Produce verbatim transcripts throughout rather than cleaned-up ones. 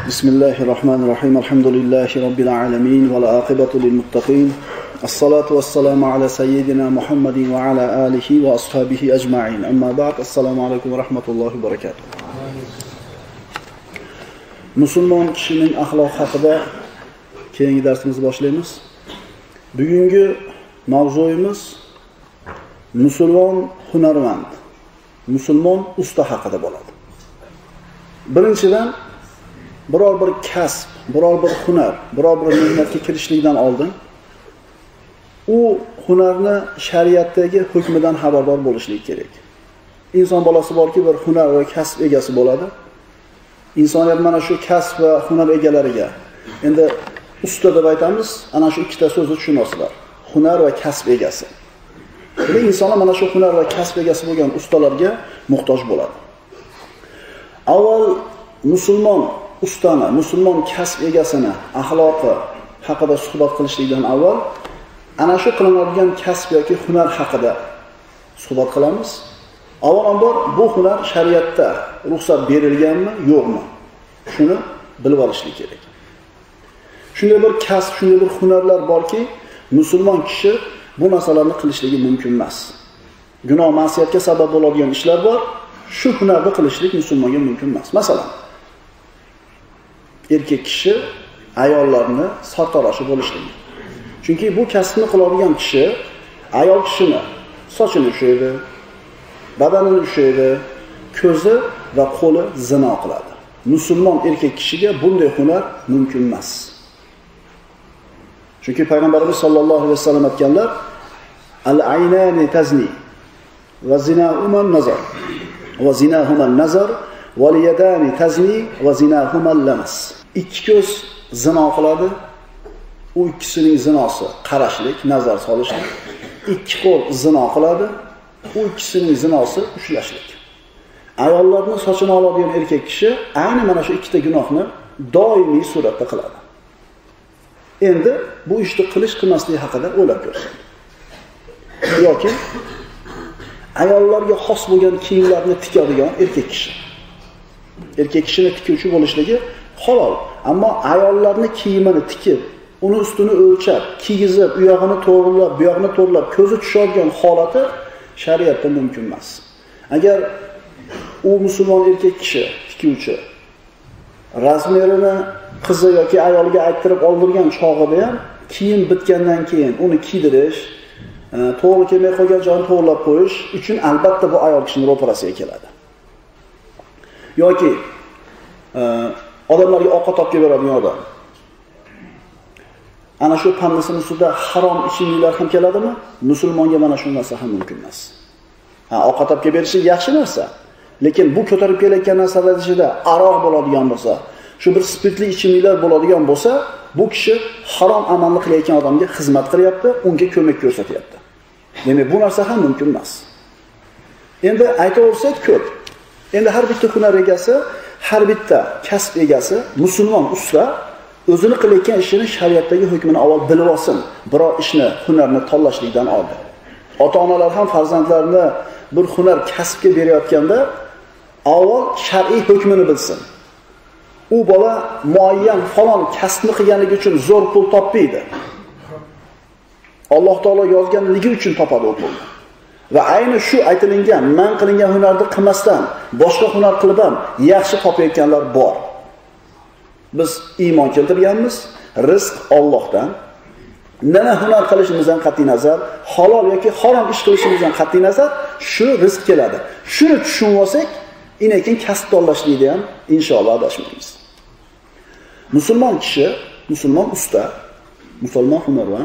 Bismillahirrahmanirrahim. Elhamdülillahi Rabbil alemin. Ve l'aqibatu lil muttaqin. As-salatu was-salamu ala seyyidina Muhammedin ve ala alihi ve ashabihi ecma'in. Amma ba'd. Assalamu alaykum ve rahmetullahi ve berekatuh. Musulmon kishining axloq haqida keyingi darsimizni boshlaymiz. Bugungi mavzuyimiz musulmon hunarmand, musulmon usta haqida bo'ladi. Birinchidan biror bir kasb, biror bir hunar, biror bir mehnatga kirishlikdan oldin u hunarni shariatdagi hukmidan xabardor bo'lishlik kerak. Inson bolasi borki, bir hunar va kasb egasi bo'ladi. Insoniyat mana shu kasb va hunar egalariga endi usta deb aytamiz, ana shu ikkita so'zni tushunasizlar. Hunar va kasb egasi. Buni insonlar mana shu hunar va kasb egasi bo'lgan ustalarga muhtoj bo'ladi. Avval musulmon ustani, musulmon kasb egasini axloqi haqida suhbat qilishlikdan avval ana shu qilinadigan kasb yoki hunar haqida suhbat qilamiz. Avvalambor bu hunar shariatda ruxsat berilganmi, yo'qmi? Shuni bilib olishlik kerak. Shunday bir kasb, shunday bir hunarlar borki, musulmon kishi bu narsalarni qilishligi mumkin emas. Gunoh, ma'siyatga sabab bo'ladigan ishlar bor. Shu hunarni qilishlik musulmonga mumkin emas. Masalan, erkak kishi ayollarni sartaroshi bo'lishligi. Chunki bu kasbni qiladigan kishi ayol kishini sochini ushlaydi, badanini ushlaydi, ko'zi va qo'li zino qiladi. Musulmon erkak kishiga bunday hunar mumkin emas. Chunki payg'ambarimiz sollallohu alayhi vasallam aytganlar: "Al-aynani tazni va zinahuma nazar va zinahuma nazar va liyadani tazni va zinahuma lamas." Ikki ko'z zino qiladi. U ikkisining zinosi qarashlik, nazar solishlik. Ikki qo'l zino qiladi. U ikkisining zinosi ushlashlik. Ayollarning sochini oladigan erkak kishi ayni mana shu ikkita gunohni doimiy suratda qiladi. Endi bu ishni qilish qilmasligi haqida o'ylab ko'rsin. Yoki ayollarga xos bo'lgan kiyimlarni tikadigan erkak kishi. Erkak kishini tikuvchi bo'lishligi halol, ammo ayollarning kiyimini tikib, uni ustini o'lchab, kiygizib, u yog'ini to'g'rilab, bu yog'ini to'g'rilab, ko'zi tushadigan holati shariatda mumkin emas. Agar u musulmon erkak kishi tikuvchi razmerini qizi yoki ayoliga ayttirib oldirgan chog'ida ham kiyim bitgandan keyin uni kiydirish, to'g'ri kelmay qolgan joyini to'g'rilab qo'yish uchun albatta bu ayol kishining ro'parasiga keladi. Yoki odamlarga ovqat olib kelib beradigan odam. Ana shu pannasini ustida harom ichimliklar ham keladimi? Musulmonga mana shu narsa ham mumkin emas. Ha, ovqat olib kelib berishi yaxshi narsa. Lekin bu ko'tarib kelayotgan narsalar ichida aroq bo'ladigan bo'lsa, shu bir spirtli ichimliklar bo'ladigan bo'lsa, bu kishi harom amalni qilayotgan odamga xizmat qilyapti, unga ko'mak ko'rsatyapti. Demak, bu narsa ham mumkin emas. Endi aytaversak ko'p. Endi har bitta hunar egasi, har bitta kasb egasi, musulmon usta o'zini qilayotgan ishini shariatdagi hukmini avval bilib olsin. Biror ishni, hunarni tanlashlikdan oldin. Ota-onalar ham farzandlarini bir hunar kasbga berayotganda avval shar'iy hukmini bilsin. U bola muayyan falon kasbni qilganligi uchun zo'r pul topmaydi. Alloh taolo yozganligi uchun topadi u pulni. Va ayni shu aytilingan, man qilingan hunarni qilmasdan boshqa hunar qilib ham yaxshi topayotganlar bor. Biz iymon keltirganmiz, rizq Allohdan. Nima hunar qilishimizdan qat'iy nazar, halol yoki harom ish qilishimizdan qat'iy nazar shu rizq keladi. Shuni tushunib olsak, inekin kasb tanlashlikda ham inshaalloh adashmaymiz. Musulmon kishi, musulmon usta, musulmon hunarvan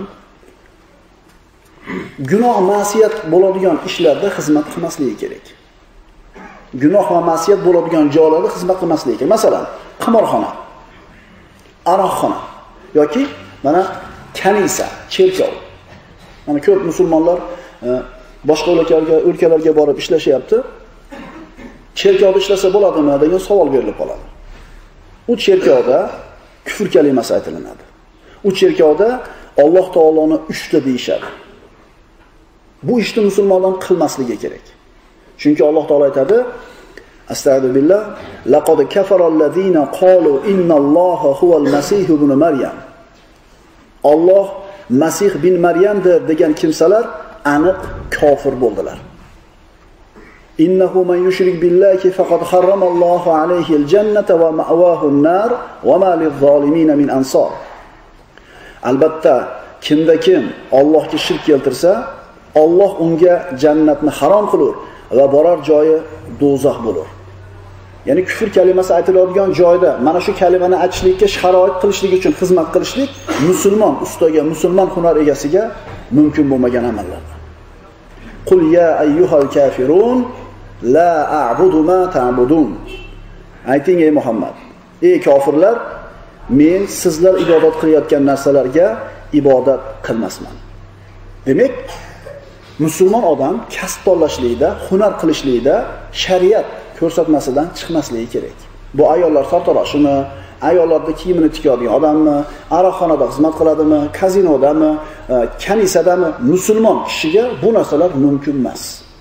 gunoh, ma'siyat bo'ladigan ishlarda xizmat qilmasligi kerak. Gunoh va ma'siyat bo'ladigan joylarda xizmat qilmasligi kerak. Masalan, qimorxona, aroqxona yoki mana kanisa, cherkov. Mana ko'p musulmonlar boshqa o'lkalarga, o'lkalarga borib ishlashyapti. Cherkovda ishlasa bo'ladimi degan savol berilib qoladi. U cherkovda kufr kalimasi aytilinadi. U cherkovda Alloh taoloni uchta deyishadi. Bu ishni musulmonlar qilmasligi kerak. Chunki Alloh taolo aytadi: Astagfiru billah. Laqad kafara allazina qalu innalloha huval masih ibn Maryam. Alloh Masih bin Maryamdir degan kimsalar aniq kofir bo'ldilar. Innahu man yushrik billahi faqad harramallohu alayhi al-jannata wa ma'wahu an-nar wa ma liz-zolimin min ansor. Albatta, kimda kim Allohga shirk keltirsa, Alloh unga jannatni harom qilur va borar joyi do'zax bo'lur. Ya'ni kufr kalimasi aytiladigan joyda mana shu kalimani aytishlikka sharoit qilishlik uchun xizmat qilishlik musulmon ustaga, musulmon hunar egasiga mumkin bo'lmagan amallar. Qul ya ayyuhal kafirun la a'budu ma ta'budun. Ayting ey Muhammad, ey kofirlar, men sizlar ibodat qilayotgan narsalarga ibodat qilmasman. Demak, musulmon odam kasb tanlashlikda, hunar qilishlikda shariat ko'rsatmasidan chiqmasligi kerak. Bu ayollar sartaroshimi, ayollarda kiyimini tikadigan odammi, aroqxonada xizmat qiladimi, kazinodami, kanisadami, musulmon kishiga bu narsalar mumkin emas.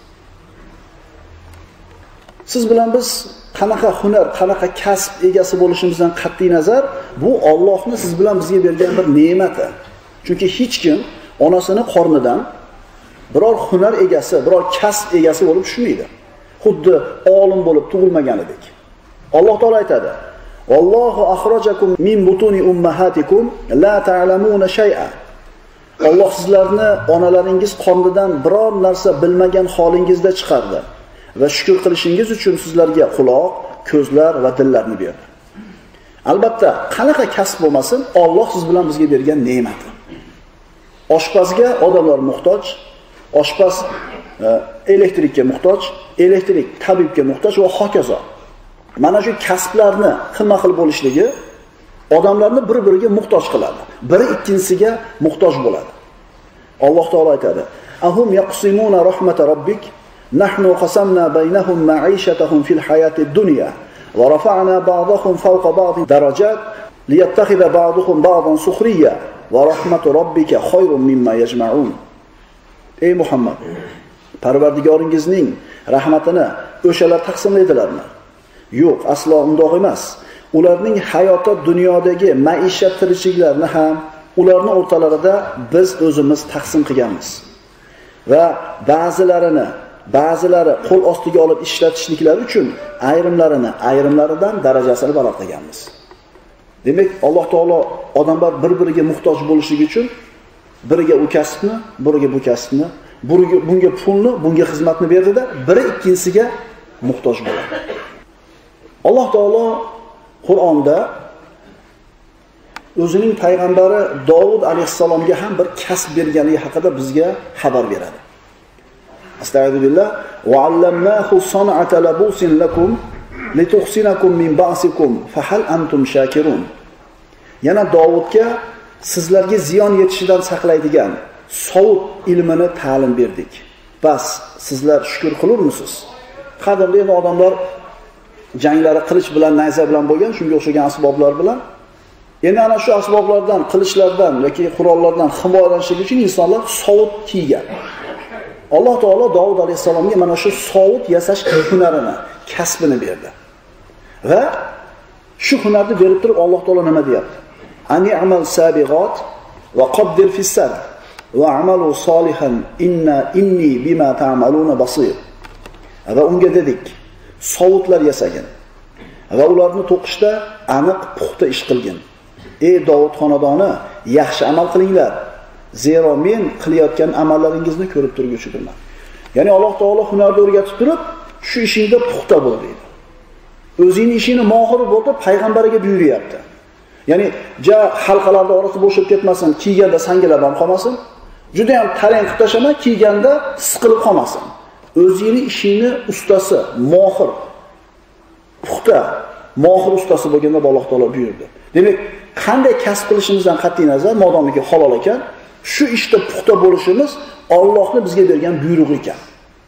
Siz bilan biz qanaqa hunar, qanaqa kasb egasi bo'lishimizdan qat'iy nazar, bu Allohning siz bilan bizga bergan bir ne'mati. Chunki hech kim onasini qornidan biror hunar egasi, biror kasb egasi bo'lib tushmaydi. Xuddi olim bo'lib tug'ilmaganidek. Alloh taolo aytadi: "Vallohu akhrajakum min butuni ummahatikum la ta'lamuna shay'a." Alloh sizlarni onalaringiz qornidan biror narsa bilmagan holingizda chiqardi va shukr qilishingiz uchun sizlarga quloq, ko'zlar va dillarni berdi. Albatta, qanaqa kasb bo'lmasin, Alloh siz bilan bizga bergan ne'mati. Oshpazga odamlar muhtoj, oshpaz elektrikka muhtoj, elektrik tabibga muhtoj va hokazo. Mana shu kasblarni xilma-xil bo'lishligi odamlarni bir-biriga muhtoj qiladi. Biri ikkinchisiga muhtoj bo'ladi. Alloh taolo aytadi: "Ahum yaqsimuna rahmat robbik, nahnu qasamna baynahum ma'ishatahum fil hayatid dunya va rafa'na ba'dahum fawqa ba'd darajat liyattakhidha ba'duhum ba'dan sukhriya va rahmatu robbika khayrun mimma yajma'un." Ey Muhammad, Parvardigoringizning rahmatini o'shalar taqsimlaydilarmi? Yo'q, aslo undoq emas. Ularning hayoti dunyodagi maishat tirikchiliklarni ham ularning o'rtalarida biz o'zimiz taqsim qilganmiz. Va ba'zilarini, ba'zilari qo'l ostiga olib ishlatishliklari uchun ayrimlarini ayrimlaridan darajasini baland qilganmiz. Demak, Alloh taolo odamlar bir-biriga muhtoj bo'lishligi uchun biriga u kasbni, biriga bu kasbni, biriga bunga pulni, bunga xizmatni berdida, biri ikkinchisiga muhtoj bo'ladi. Alloh taolo Qur'onda o'zining payg'ambari Davud alayhisalomga ham bir kasb berganligi haqida bizga xabar beradi. Astagfirullah. Va allamnahu san'ata labusin lakum lituhsinakum min ba'sikum fahal antum shakirun. Yana Davudga sizlarga ziyon yetishidan saqlaydigan sovut ilmini ta'lim berdik. Bas, sizlar shukr qilurmisiz? Qadimda endi odamlar janglari qilich bilan, nayza bilan bo'lgan, shunga o'xshagan asboblar bilan. Endi ana shu asboblardan, qilichlardan yoki qurollardan himoyalanishlik uchun insonlar sovut kiygan. Alloh taolo Davud alayhisalomga mana shu sovut yasash hunarini, kasbini berdi. Va shu hunarni berib turib Alloh taolo nima deyapti? Ani amal sabiqat va qaddir fis sad va amalu solihan inna inni bima ta'maluna basir. Va unga dedik, sovutlar yasagin va ularni to'qishda aniq puxta ish qilgin. Ey Davud xonadoni, yaxshi amal qilinglar. Zero men qilayotgan amallaringizni ko'rib turguchidirman. Ya'ni Alloh taolo hunarni o'rgatib turib, shu ishingda puxta bo'l deydi. O'zing ishini mohir bo'l deb payg'ambariga buyuryapti. Ya'ni ja halqalarda orasi bo'shib ketmasin, kiyganda sangilab ham qolmasin. Juda ham tarang qilib tashama, kiyganda siqilib qolmasin. O'zingni ishingni ustasi, mohir, puxta, mohir ustasi bo'lganda Alloh taolo buyurdi. Demak, qanday kasb qilishimizdan qat'iy nazar, modomiki halol ekan, shu ishda puxta bo'lishimiz Allohning bizga bergan buyrug'i ekan.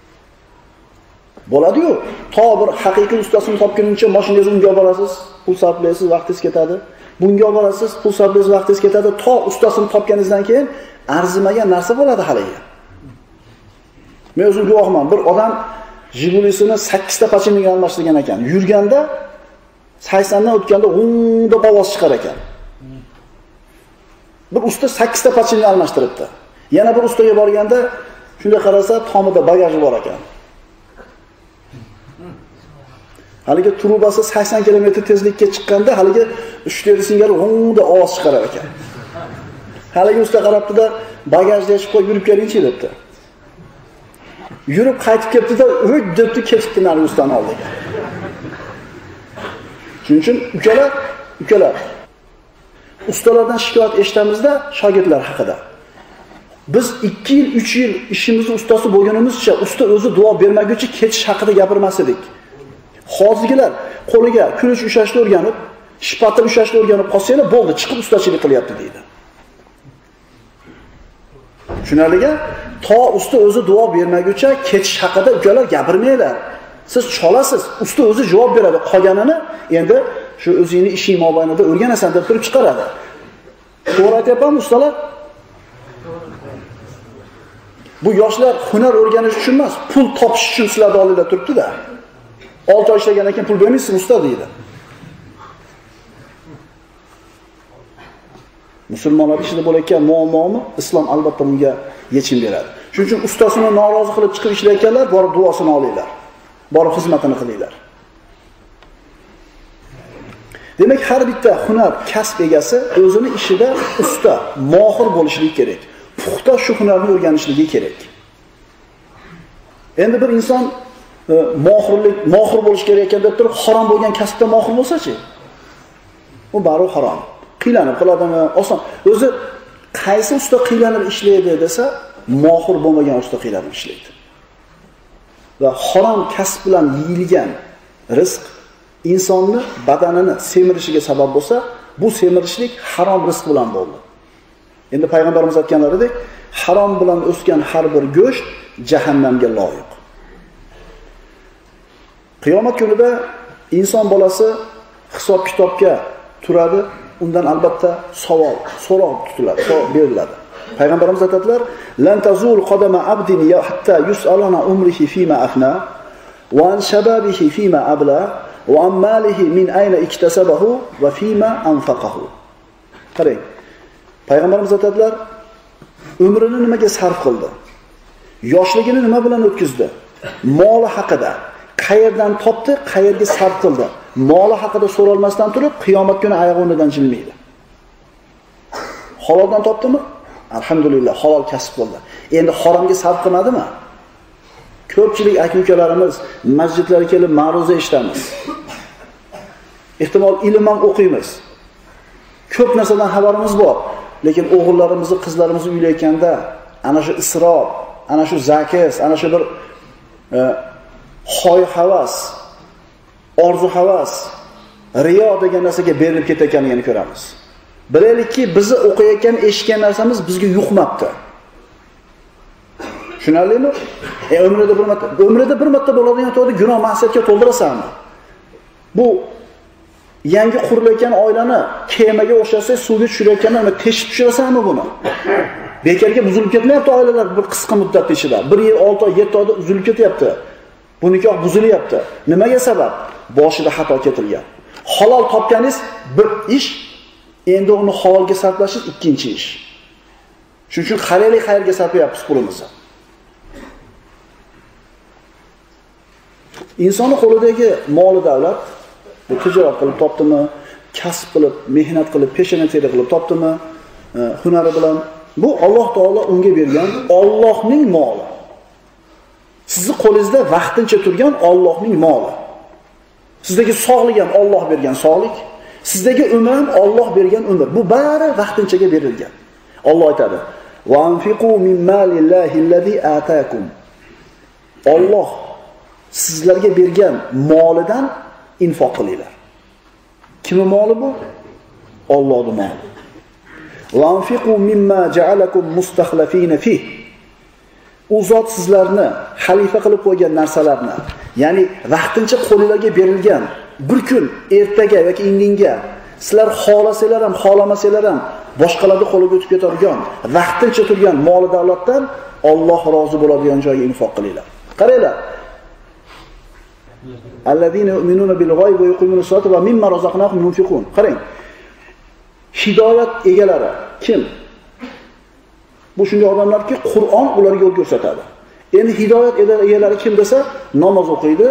Bo'ladi-yu, to bir haqiqiy ustasini topguningcha mashinangizni unga olib borasiz, pul sarflaysiz, vaqtingiz ketadi. Bunga olib borasiz, pul sarflaysiz, vaqtingiz ketadi. To ustasini topganingizdan keyin arzimagan narsa bo'ladi haliga. Men o'zim guvohman. Bir odam Jigulisini sakkiz ta pachinniga almashtirgan ekan. Yurganda sakson dan o'tganda g'ung deb ovoz chiqar ekan. Bir usta sakkiz ta pachinni almashtiribdi. Yana bir ustaga borganda shunday qarasa, tomida bagaji bor ekan. Haligi trubasi sakson kilometr tezlikka chiqqanda haligi uchta singari g'ungda ovoz chiqarar ekan. Haligi usta qarabdi-da, bagajni ochib qo'yib yurib keling-chi debdi. Yurib qaytib keldi-da, "O'y" debdi, ketibdi nari ustaning oldiga. Shuning uchun ukalar, ukalar ustalardan shikoyat eshitamizda shogirdlar haqida. Biz ikki yil, uch yil ishimizni ustasi bo'lganimizcha, usta o'zi duo bermaguncha ketish haqida gapirmas edik. Hozirgilar qo'liga kulish ushlashni o'rganib, shpatil ushlashni o'rganib qolsanglar, bo'ldi, chiqib ustachilik qilyapti deydi. Shunaliga to usta o'zi duo bermaguncha ketish haqida ukalar gapirmanglar. Siz cholasiz, usta o'zi javob beradi. Qolganini endi shu o'zingizning ishing mobaynida o'rganasan deb turib chiqaradi. To'g'ri aytyapmanmi ustalar? Bu yoshlar hunar o'rganish uchun emas, pul topish uchun sizlarni oldingizda turibdi-da. olti oy ishlagandan keyin pul bermaysiz usta deydi. Musulmonlar ichida bo'layotgan muammomi islom albatta bunga yechim beradi. Shuning uchun ustasini norozi qilib chiqib ishlayotganlar borib duosini olinglar. Borib xizmatini qilinglar. Demak, har bitta hunar kasb egasi o'zini ishida usta, mohir bo'lishligi kerak. Puxta shu hunarni o'rganishligi kerak. Endi bir inson mohirlik, mohir bo'lish kerak ekan deb turib, harom bo'lgan kasbda mohir bo'lsa-chi? Bu baribir harom. Qiylanib qiladimi? Oson. O'zi qaysi usta qiylanib ishlaydi desa, mohir bo'lmagan usta qiylanib ishlaydi. Va harom kasb bilan yeyilgan rizq insonni badanini semirishiga sabab bo'lsa, bu semirishlik harom rizq bilan bo'ldi. Endi payg'ambarimiz aytganlaridek, harom bilan o'sgan har bir go'sht jahannamga loyiq. Qiyomat kunida inson bolasi hisob kitobga turadi, undan albatta savol, so'roq tutiladi, so'roq beriladi. Payg'ambarimiz aytadilar: "Lan tazul qadama abdin ya hatta yus'alana umrihi fima afna wa an shababihi fima abla wa an malihi min ayna iktasabahu va fima anfaqahu." Qarang. Payg'ambarimiz aytadilar, umrini nimaga sarf qildi? Yoshligini nima bilan o'tkazdi? Moli haqida, qayerdan topdi, qayerga sarf qildi? Moli haqida so'ralmasdan turib, qiyomat kuni oyog'i o'rnidan jilmaydi. Haloldan topdimi? Alhamdulillah, halol kasb bo'ldi. Endi haromga sarf qilmadimi? Ko'pchilik aka-ukalarimiz masjidlarga kelib ma'ruza eshitamiz. Ehtimol ilm ham o'qiymiz. Ko'p narsadan xabarimiz bor. Lekin o'g'illarimizni, qizlarimizni uylayotganda ana shu isrof, ana shu zakaz, ana shu bir e, xoy havas, orzu havas, riyo degan narsaga berilib ketayotganligini ko'ramiz. Bilaylikki, bizni o'qiyotgan, eshitgan narsamiz bizga yuqmabdi. Tushunarlimi? E umrida bir marta, umrida bir marta bo'ladigan to'g'ri gunoh ma'siyatga to'ldirasanmi? Bu yangi qurilayotgan oilani kemaga o'xshasa suvga tushirayotganda uni teshib tushirasanmi buni? Bekarga buzilib ketmayapti oilalar bir qisqa muddat ichida. bir yil, olti oy, yetti oyda uzilib ketyapti. Bu nikoh buzilyapti. Nimaga sabab? Boshida xato ketilgan. Halol topganingiz bir ish, endi uni halolga sarflashingiz ikkinchi ish. Shuning uchun qaraylik qayerga sarflayapmiz pulimizni. Insonning qo'lidagi moli davlat, bu tijorat qilib topdimi, kasb qilib, mehnat qilib, peshona teri qilib topdimi, e, hunari bilan, bu Alloh taolo unga bergan Allohning moli. Sizni qo'lingizda vaqtincha turgan Allohning moli. Sizdagi sog'lik ham Alloh bergan sog'lik, sizdagi umr ham Alloh bergan umr. Bu bari vaqtinchaga berilgan. Alloh aytadi: "Va anfiqu min malillahi allazi ataakum." Alloh sizlarga bergan molidan infoq qilinglar. Kimning moli bu? Allohning moli. "Va anfiqu mimma ja'alakum mustakhlifina fih." U zot sizlarni xalifa qilib qo'ygan narsalarni, ya'ni vaqtincha qo'lingizga berilgan, bir kun ertaga yoki indinga sizlar xohlasanglar ham, xohlamasanglar ham boshqalarning qo'liga o'tib ketadigan, vaqtincha turgan mol davlatdan Alloh rozi bo'ladigan joyga infoq qilinglar. Qaranglar. Allazina yu'minuna bil g'oybi va yuqimuna as-solata va mimma razaqnahum yunfiqun. Qarang. Hidoyat egalari kim? Bu shunday odamlarki, Qur'on ularga yo'l ko'rsatadi. Endi hidoyat egalari kim desa, namoz o'qiydi,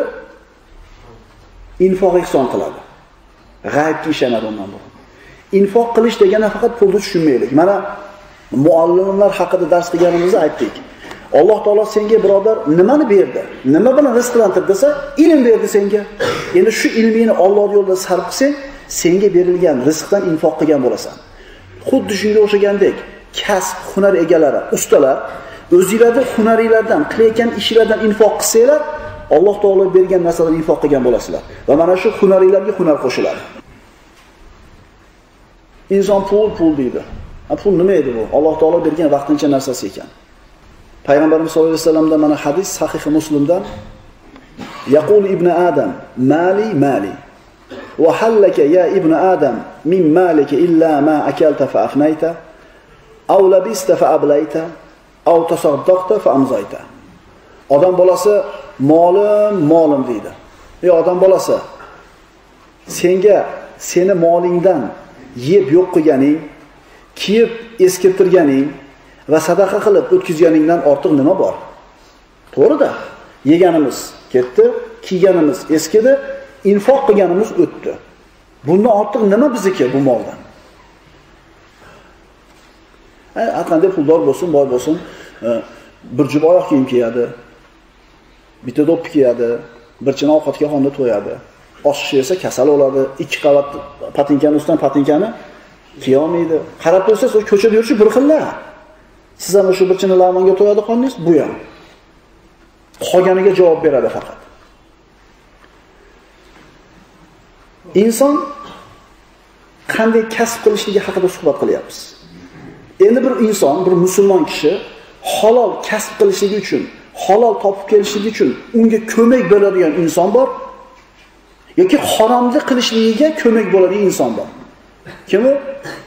infoq ihson qiladi. G'aybga ishonadi undan bu. Infoq qilish degani faqat pulni tushunmaylik. Mana muallimlar haqida dars qilganimizda aytdik. Alloh taolo senga birodar nimani berdi? Nima bilan rizqlantirdi desa, ilm berdi senga. Endi shu ilmingni Alloh yo'lida sarf qilsang, senga berilgan rizqdan infoq qilgan bo'lasan. Xuddi shunga o'xshagandek, kasb, hunar egalari, ustalar o'zingizlarning hunaringlardan, qilayotgan ishlardan infoq qilsanglar, Alloh taolo bergan narsadan infoq qilgan bo'lasizlar. Va mana shu hunaringlarga hunar qo'shiladi. Inson pul pul deydi. Ha, pul nima edi bu? Alloh taolo bergan vaqtincha narsasi ekan. Payg'ambarimiz sollallohu alayhi vasallamdan mana hadis Sahih Muslimdan yaqul ibn Adam mali mali va halaka ya ibn Adam min malika illa ma akalta fa afnayta aw labista fa ablayta aw tasaddaqta fa amzayta. Odam bolasi molim molim deydi. Ey odam bolasi, senga seni molingdan yeb yo'q qilganing, kiyib eskirtirganing va sadaqa qilib o'tkazganingdan ortiq nima bor? To'g'ri-da. Yeganimiz ketdi, kiyganimiz eskidi, infoq qilganimiz o'tdi. Bundan ortiq nima bizniki bu moldan? Har qanday puldor bo'lsin, boy bo'lsin, bir jup oyoq kiyim kiyadi, bitta do'ppi kiyadi, bir china ovqatga xonda to'yadi. Oshiq yesa kasal bo'ladi, ikki qavat patinkani ustidan patinkani kiya olmaydi. Qarab qo'ysangiz, u ko'chada yurishi bir xillar. Siz ham shu bir china lavmonga to'yadi qoningiz, bu ham. Qolganiga javob beradi faqat. Inson qanday kasb qilishligi haqida suhbat qilyapmiz. Endi bir inson, bir musulmon kishi halol kasb qilishligi uchun, halol topib kelishligi uchun unga ko'mak bo'ladigan inson bor yoki haromni qilishligiga ko'mak bo'ladigan inson bor. Kim u?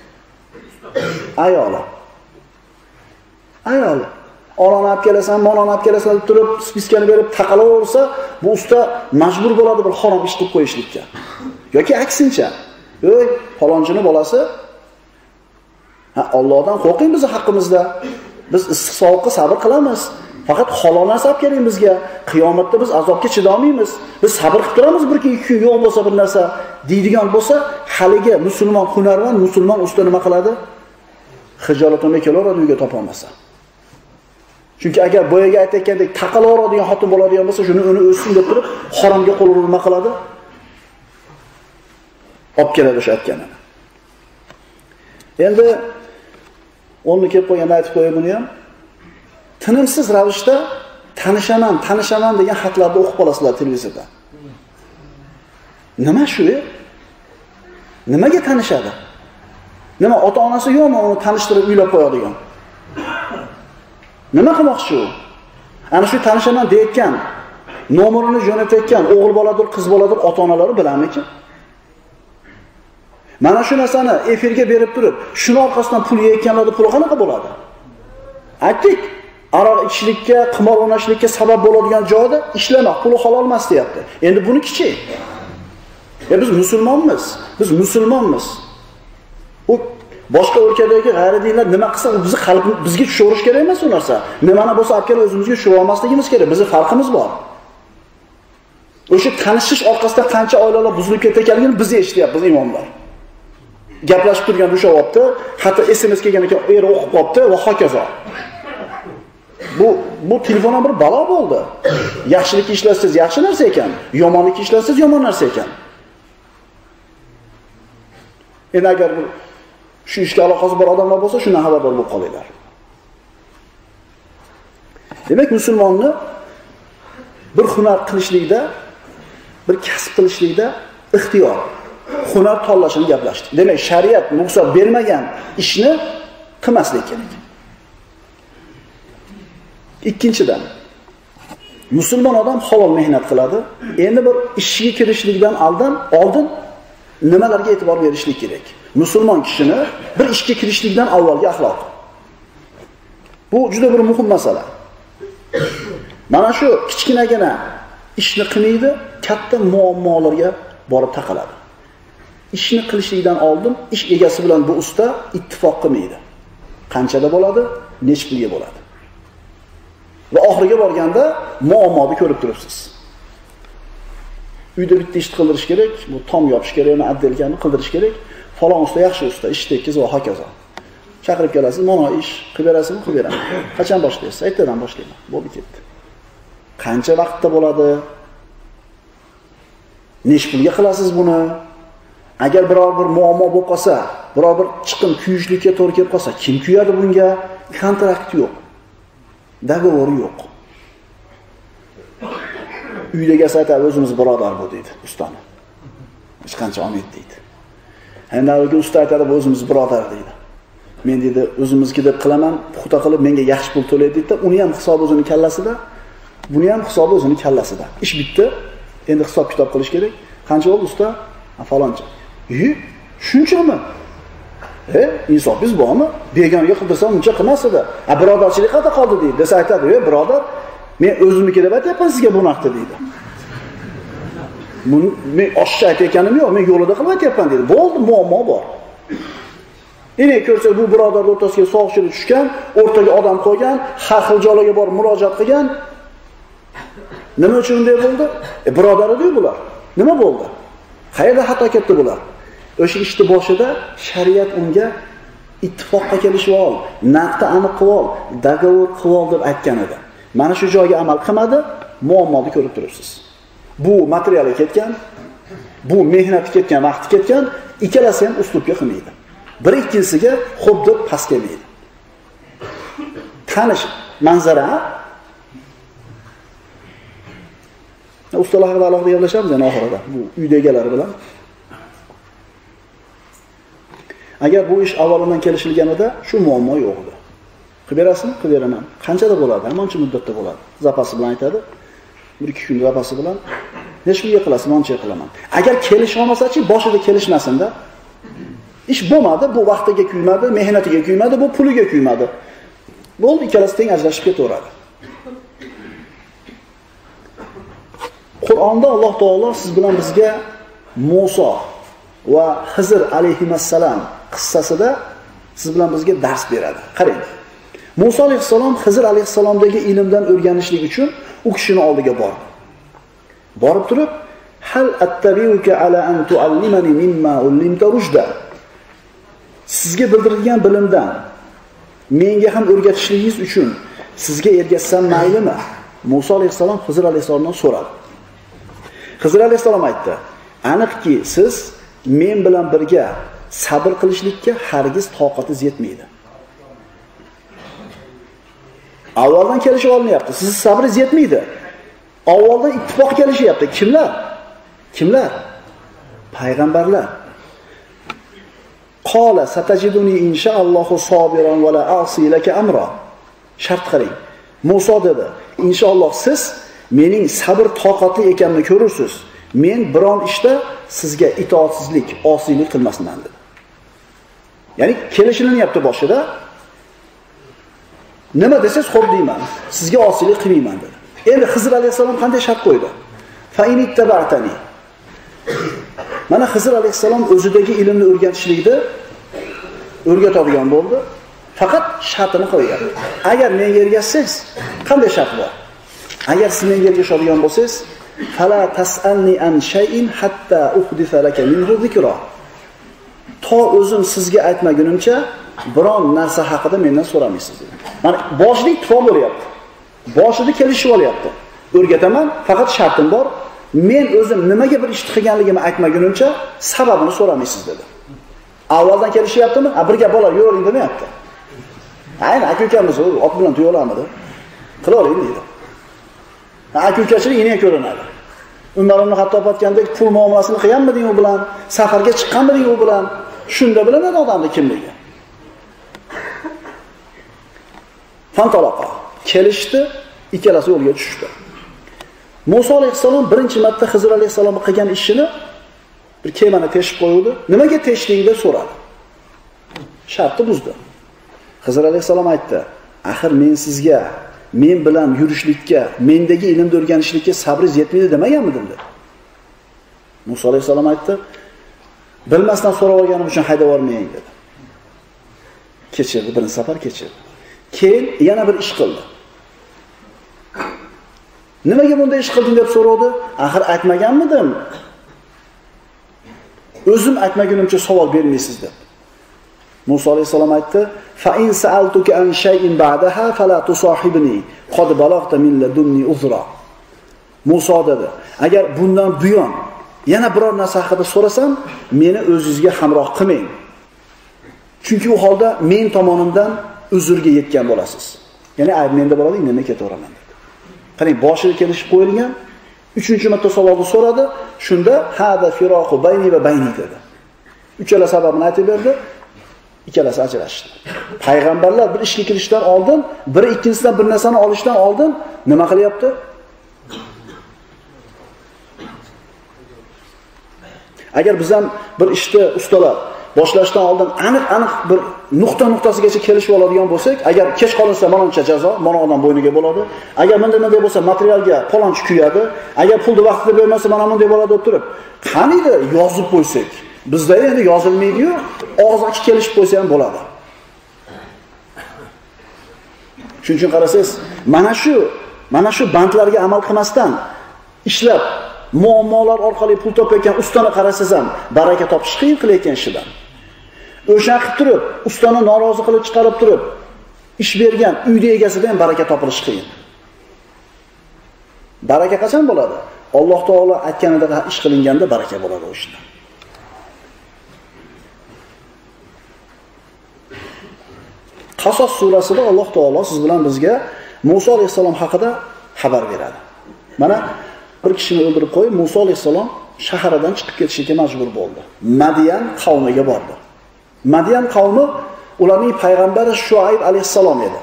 Ayoli. Ayoli. Olani olib kelasan, molani olib kelasan deb turib, spiskani berib taqalaversa, bu usta majbur bo'ladi bir harom ish qilib qo'yishlikka. Yoki aksincha, "Ey, falonchini bolasi, ha, Allohdan qo'rqing bizni haqqimizda. Biz issiq sovuqqa sabr qilamiz. Faqat halol narsa olib keling bizga. Qiyomatda biz azobga chidolmaymiz. Biz sabr qilib turamiz bir kun, ikki kun yo'q bo'lsa bir narsa" deydigan bo'lsa, haligi musulmon hunarmand, musulmon usta nima qiladi? Xijolatlanmay kelaveradi uyga topolmasa. Chunki agar boyaga aytayotgandek taqalaveradigan xotin bo'ladigan bo'lsa, shuni uni o'ssin deb turib, haromga qo'l urib nima qiladi? Olib keladi o'sha aytganini. Endi o'rni kelib qo'yganda aytib qo'yay buni ham. Tinimsiz ravishda tanishaman, tanishaman degan xatlarni o'qib qolasizlar televizorda. Nima shu? Nimaga tanishadi? Nima ota-onasi yo'qmi uni tanishtirib uylab qo'yadigan? Nima qilmoqchi u? Ana shu tanishaman deyotgan, nomerini jo'natayotgan o'g'il boladir, qiz boladir, ota-onalari bilarmikin? Mana shu narsani efirga berib turib, shuni orqasidan pul yeyotganlarning puli qanaqa bo'ladi? Aytdik, aroq ichishlikka, qimor o'ynashlikka sabab bo'ladigan joyda ishlamoq, puli halol emas deyapti. Endi buni kichik. Ya biz musulmonmiz, biz musulmonmiz. U boshqa o'lkadagi g'ayridinlar nima qilsa, u bizni qalbimiz bizga tushirish kerak emas u narsa. Nimani bo'lsa olib kelib o'zimizga tushira olmasligimiz kerak. Bizning farqimiz bor. O'sha tanishish orqasidan qancha oilalar buzilib ketayotganligini biz eshityapmiz imomlar. Gaplashib turgan ushavotdi, hatto S M S kelgan ekan, eri o'qib qopti va hokazo. Bu bu telefondan bir balo bo'ldi. Yaxshilikni ishlatsangiz yaxshi narsa ekan, yomonlikni ishlatsangiz yomon narsa ekan. Endi agar bu shu ishga aloqasi bor odamlar bo'lsa, shundan xabardor bo'lib qolinglar. Demak, musulmonni bir hunar qilishlikda, bir kasb qilishlikda ixtiyor, hunar tanlashini gaplashdik. Demak, shariat ruxsat bermagan ishni qilmaslik kerak. Ikkinchidan, musulmon odam halol mehnat qiladi. Endi bir ishga kirishlikdan oldin, oldin nimalarga e'tibor berishlik kerak? Musulmon kishini bir ishga kirishlikdan avvalgi axloq. Bu juda bir muhim masala. Mana shu kichkinagina ishni qilmaydi, katta muammolarga borib taqaladi. Ishni qilishlikdan oldin ish egasi bilan bu usta ittifoq qilmaydi. Qanchada bo'ladi, nechta pulga bo'ladi. Va oxiriga borganda muammoni ko'rib turibsiz. Uyda bitta ish qildirish kerak, bu tom yopish kerakmi, addelkani qildirish kerak. Falon usta yaxshi usta, ish tekkiz va hokazo. Chaqirib kelasiz, "Mana ish qilib berasizmi?" Qilib beraman. Qachon boshlaysiz? Ertadan boshlayman. Bo'ldi ketdi. Qancha vaqtda bo'ladi? Nech pulga qilasiz buni? Agar biror bir muammo bo'lib qolsa, biror bir chiqim kuyishlikka to'g'ri kelib qolsa, kim kuyadi bunga? Kontrakt yo'q. Dogovor yo'q. Uydagi aytadi, o'zimiz birodar bu deydi ustani. Hech qancha olmaydi deydi. Handaligi usta aytadi, bu o'zimiz birodar deydi. Men dedi, o'zimizniki deb qilaman, puxta qilib menga yaxshi pul to'laydi deydi. Uni ham hisobi o'zining kallasida, buni ham hisobi o'zining kallasida. Ish bitdi. Endi hisob kitob qilish kerak. Qancha bo'ldi usta? Faloncha. "Yi, shunchami? E, insofingiz bormi? Begoniga qildirsam uncha qilmas-edi. A birodarchilik qayerda qoldi?" deydi. Desa aytadi, "Ey, birodar, men o'zimniki deb aytyapman sizga bu narxda" deydi. "Men men oshcha aytayotganim yo'q, men yo'lida qilib aytyapman" deydi. Bo'ldi, muammo bor. Endi ko'rsak, bu birodar o'rtasiga sovuqchilik tushgan, o'rtaga odam qo'ygan, har xil joylarga borib murojaat qilgan. Nima uchun bunday bo'ldi? E, birodar edi bular. Nima bo'ldi? Qayerda xato ketdi bular? O'sha ishni boshida shariat unga ittifoqqa kelishib ol, naqdni aniq qilib ol, dogovor qilib ol deb aytgan edi. Mana shu joyga amal qilmadi, muammoni ko'rib turibsiz. Bu materiali ketgan, bu mehnati ketgan, vaqti ketgan, ikkalasi ham uslubga qilmaydi. Bir ikkinchisiga xo'p deb pas kelmaydi. Tanish manzara. Ustalar haqida alohida gaplashamiz yana oxirida, bu uyda egalari bilan. Agar bu ish avvaldan kelishilganida shu muammo yo'q edi. Qilib berasizmi? Qilib beraman. Qanchada bo'ladi? Hamoncha muddatda bo'ladi. Zapasi bilan aytadi. bir ikki kun zapasi bilan necha pulga qilasiz, moncha qilaman. Agar kelisha olmasa-chi, boshida kelishmasinda, ish bo'lmadi, bu vaqtiga kuymadi, mehnatiga kuymadi, bu puliga kuymadi. Bo'ldi, ikkalasi teng ajrashib ketaveradi. Qur'onda Alloh taolo siz bilan bizga Musa va Xizr alayhissalom qissasida siz bilan bizga dars beradi. Qarang. Musa alayhissalom Xizr alayhissalomdagi ilmdan o'rganishlik uchun u kishining oldiga bordi. Borib turib, "Hal attabiuka ala an tuallimani mimma ullimta rushda." Sizga bildirilgan bilimdan menga ham o'rgatishligingiz uchun sizga ergashsam maylimi? Musa alayhissalom Xizr alayhissalomdan so'radi. Xizr alayhissalom aytdi: "Aniqki, siz men bilan birga sabr qilishlikka hargiz toqatingiz yetmaydi." Avvaldan kelishib olinyapti. Siz sabringiz yetmaydi. Avvaldan ittifoq kelishyapti. Kimlar? Kimlar? Payg'ambarlar. Qala satajiduni inshaallohu sobiran va la asi laka amra. Shart qarang. Musa dedi: "Inshaalloh siz mening sabr toqatli ekanimni ko'rursiz. Men biron ishda sizga itoatsizlik, osiylik qilmasman" dedi. Ya'ni kelishilinyapti boshida. Nima desangiz xo'p deyman, sizga osiylik qilmayman dedi. Endi Xizr alayhissalom qanday shart qo'ydi? Fa in ittaba'tani. Mana Xizr alayhissalom o'zidagi ilmni o'rgatishlikda o'rgatadigan bo'ldi. Faqat shartini qo'ygan. Agar menga ergashsangiz, qanday shart bor? Agar siz menga ergashadigan bo'lsangiz, fala tasalni an shay'in hatta uhdisa laka minhu zikra. To o'zim sizga aytmagunimcha biron narsa haqida mendan so'ramaysiz dedi. Mana boshida ittifoq bo'lyapti. Boshida kelishib olyapti. O'rgataman, faqat shartim bor. Men o'zim nimaga bir ish qilganligimni aytmagunimcha sababini so'ramaysiz dedi. Avvaldan kelishyaptimi? A birga bola yo'ling demayapti. Ayni aka-ukamiz ot bilan to'yolamidi? Qila oling deydi. Aka-ukachilik iniga ko'rinadi. Umar ibn Xattob aytgandek, pul muomalasini qilganmiding u bilan, safarga chiqqanmiding u bilan? Shunda bilinadi odamning kimligi. Fantaloqa kelishdi, ikkalasi yo'lga tushdi. Musa alayhissalom birinchi marta Xizr alayhissalomga qilgan ishini bir kemani teshib qo'ydi. Nimaga teshding deb so'radi. Shartni buzdi. Xizr alayhissalom aytdi: "Axir men sizga men bilan yurishlikka, mendagi ilmni o'rganishlikka sabringiz yetmaydi demaganmidim dedi. Musa alayhisalom aytdi, bilmasdan so'rab olganim uchun haydab yubormaying dedi. Kechirdi, birinchi safar kechirdi. Keyin yana bir ish qildi. Nimaga bunday ish qilding deb so'radi. Axir aytmaganmidim? O'zim aytmagunimcha savol bermaysiz deb. Musa alayhisalom aytdi: "Fa in sa'altuka an shay'in ba'daha fala tusahibni, qad balagta min ladunni uzra." Musa dedi: "Agar bundan buyon yana biror narsa haqida so'rasam, meni o'zingizga hamroh qilmang. Chunki u holda men tomonimdan uzrga yetgan bo'lasiz." Ya'ni ayb menda bo'ladi, men ketaveraman dedi. Qarang, boshiga kelishib qo'yilgan. uchinchi marta savolni so'radi. Shunda hada firoqu bayni va bayni dedi. Uchala sababini aytib berdi. Ikkalasi ajrashdi. Payg'ambarlar bir ishga kirishdan oldin, biri ikkinchisidan bir narsani olishdan oldin nima qilyapti? Agar biz ham bir ishni ustalar boshlashdan oldin aniq-aniq bir nuqta-nuqtasigacha kelishib oladigan bo'lsak, agar kech qolinsa manoncha jazo, mana odam bo'yniga bo'ladi. Agar bunday bo'lsa materialga palonchi kuyadi. Agar pulni vaqtida bermasa mana bunday bo'ladi deb turib, qaniydi yozib qo'ysak. Bizda endi yozilmaydi-yu, og'iz ochib kelishib qo'ysa ham bo'ladi. Shuning uchun qarasangiz, mana shu, mana shu bandlarga amal qilmasdan ishlab muammolar orqali pul topayotgan ustani qarasangiz ham baraka topish qiyin qilayotgan ishidan. O'sha qilib turib, ustani norozi qilib chiqarib turib, ish bergan uyda egasida ham baraka topilish qiyin. Baraka qachon bo'ladi? Alloh taolo aytganida ish qilinganda baraka bo'ladi o ishda. Qasos surasida Alloh taolo siz bilan bizga Musa alayhisalom haqida xabar beradi. Mana bir kishini o'ldirib qo'yib, Musa alayhisalom shaharidan chiqib ketishga majbur bo'ldi. Madiyan qavmiga bordi. Madiyan qavmi ularning payg'ambari Shuayb alayhisalom edi.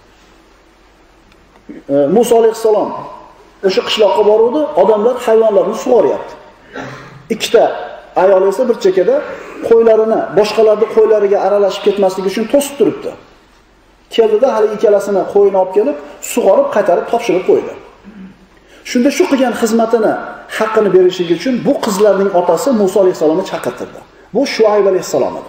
E, Musa alayhisalom o'sha qishloqqa boruvdi, odamlar hayvonlarni sug'oryapti. Ikkita ayol esa bir chekada qo'ylarini boshqalarning qo'ylariga aralashib ketmasligi uchun to'sib turibdi. Keldida hali ikkalasini qo'yini olib kelib, sug'orib qaytarib topshirib qo'ydi. Shunda shu qilgan xizmatini haqqini berishligi uchun bu qizlarning otasi Musa alayhisalomni chaqirtirdi. Bu Shuayb alayhisalom edi.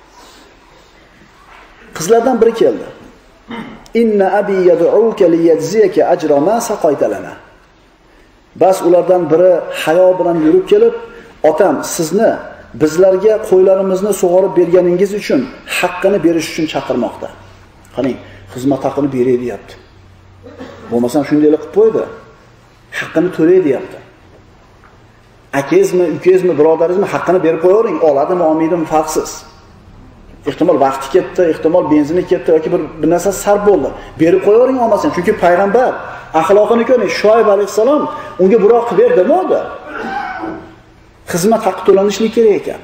Qizlardan biri keldi. Inna abi yad'uka liyajziyaka ajra ma saqayta lana. Bas ulardan biri hayo bilan yurib kelib, otam sizni bizlarga qo'ylarimizni sug'orib berganingiz uchun haqqini berish uchun chaqirmoqda. Qarang, xizmat haqqini beray deyapti. Bo'lmasam shundaylik qilib qo'ydi. Haqqini to'lay deyapti. Akangizmi, ukangizmi, birodaringizmi haqqini berib qo'yavering, oladimi, olmaydimi farqsiz. Ehtimol vaqti ketdi, ehtimol benzini ketdi yoki bir, bir narsa sarf bo'ldi. Berib qo'yavering, olmasin. Chunki payg'ambar axloqini ko'ring, Shuayb alayhisalom unga biroq qilib berdimi odi? Xizmat haqqi to'lanishligi kerak ekan.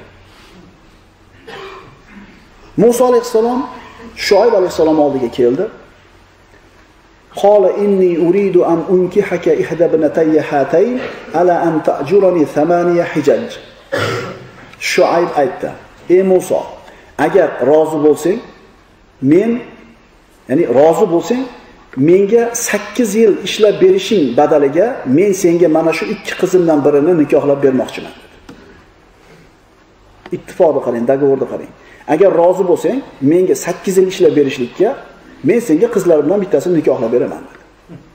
Musa alayhisalom Shuayb alayhisalom oldiga keldi. Qala inni uridu an unkihaka ihda ibnatayya hatayn ala an ta'jurani thamaniya hijaj. Shuayb aytdi: "Ey Musa, agar rozi bo'lsang, men, ya'ni rozi bo'lsang, menga sakkiz yil ishlab berishing badaliga men senga mana shu ikki qizimdan birini nikohlab bermoqchiman." Ittifoqni qarang, dogovorni qarang. Agar rozi bo'lsang, menga sakkiz yil ishlab berishlikka men senga qizlarimdan bittasini nikohlab beraman dedi.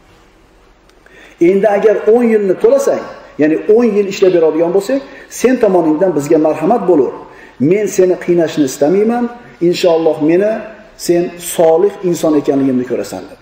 Endi agar o'n yilni to'lasang, ya'ni o'n yil ishlab beradigan bo'lsak, sen tomoningdan bizga marhamat bo'lur. Men seni qiynashni istamayman. Inshaalloh meni sen solih inson ekanligimni ko'rasan dedi.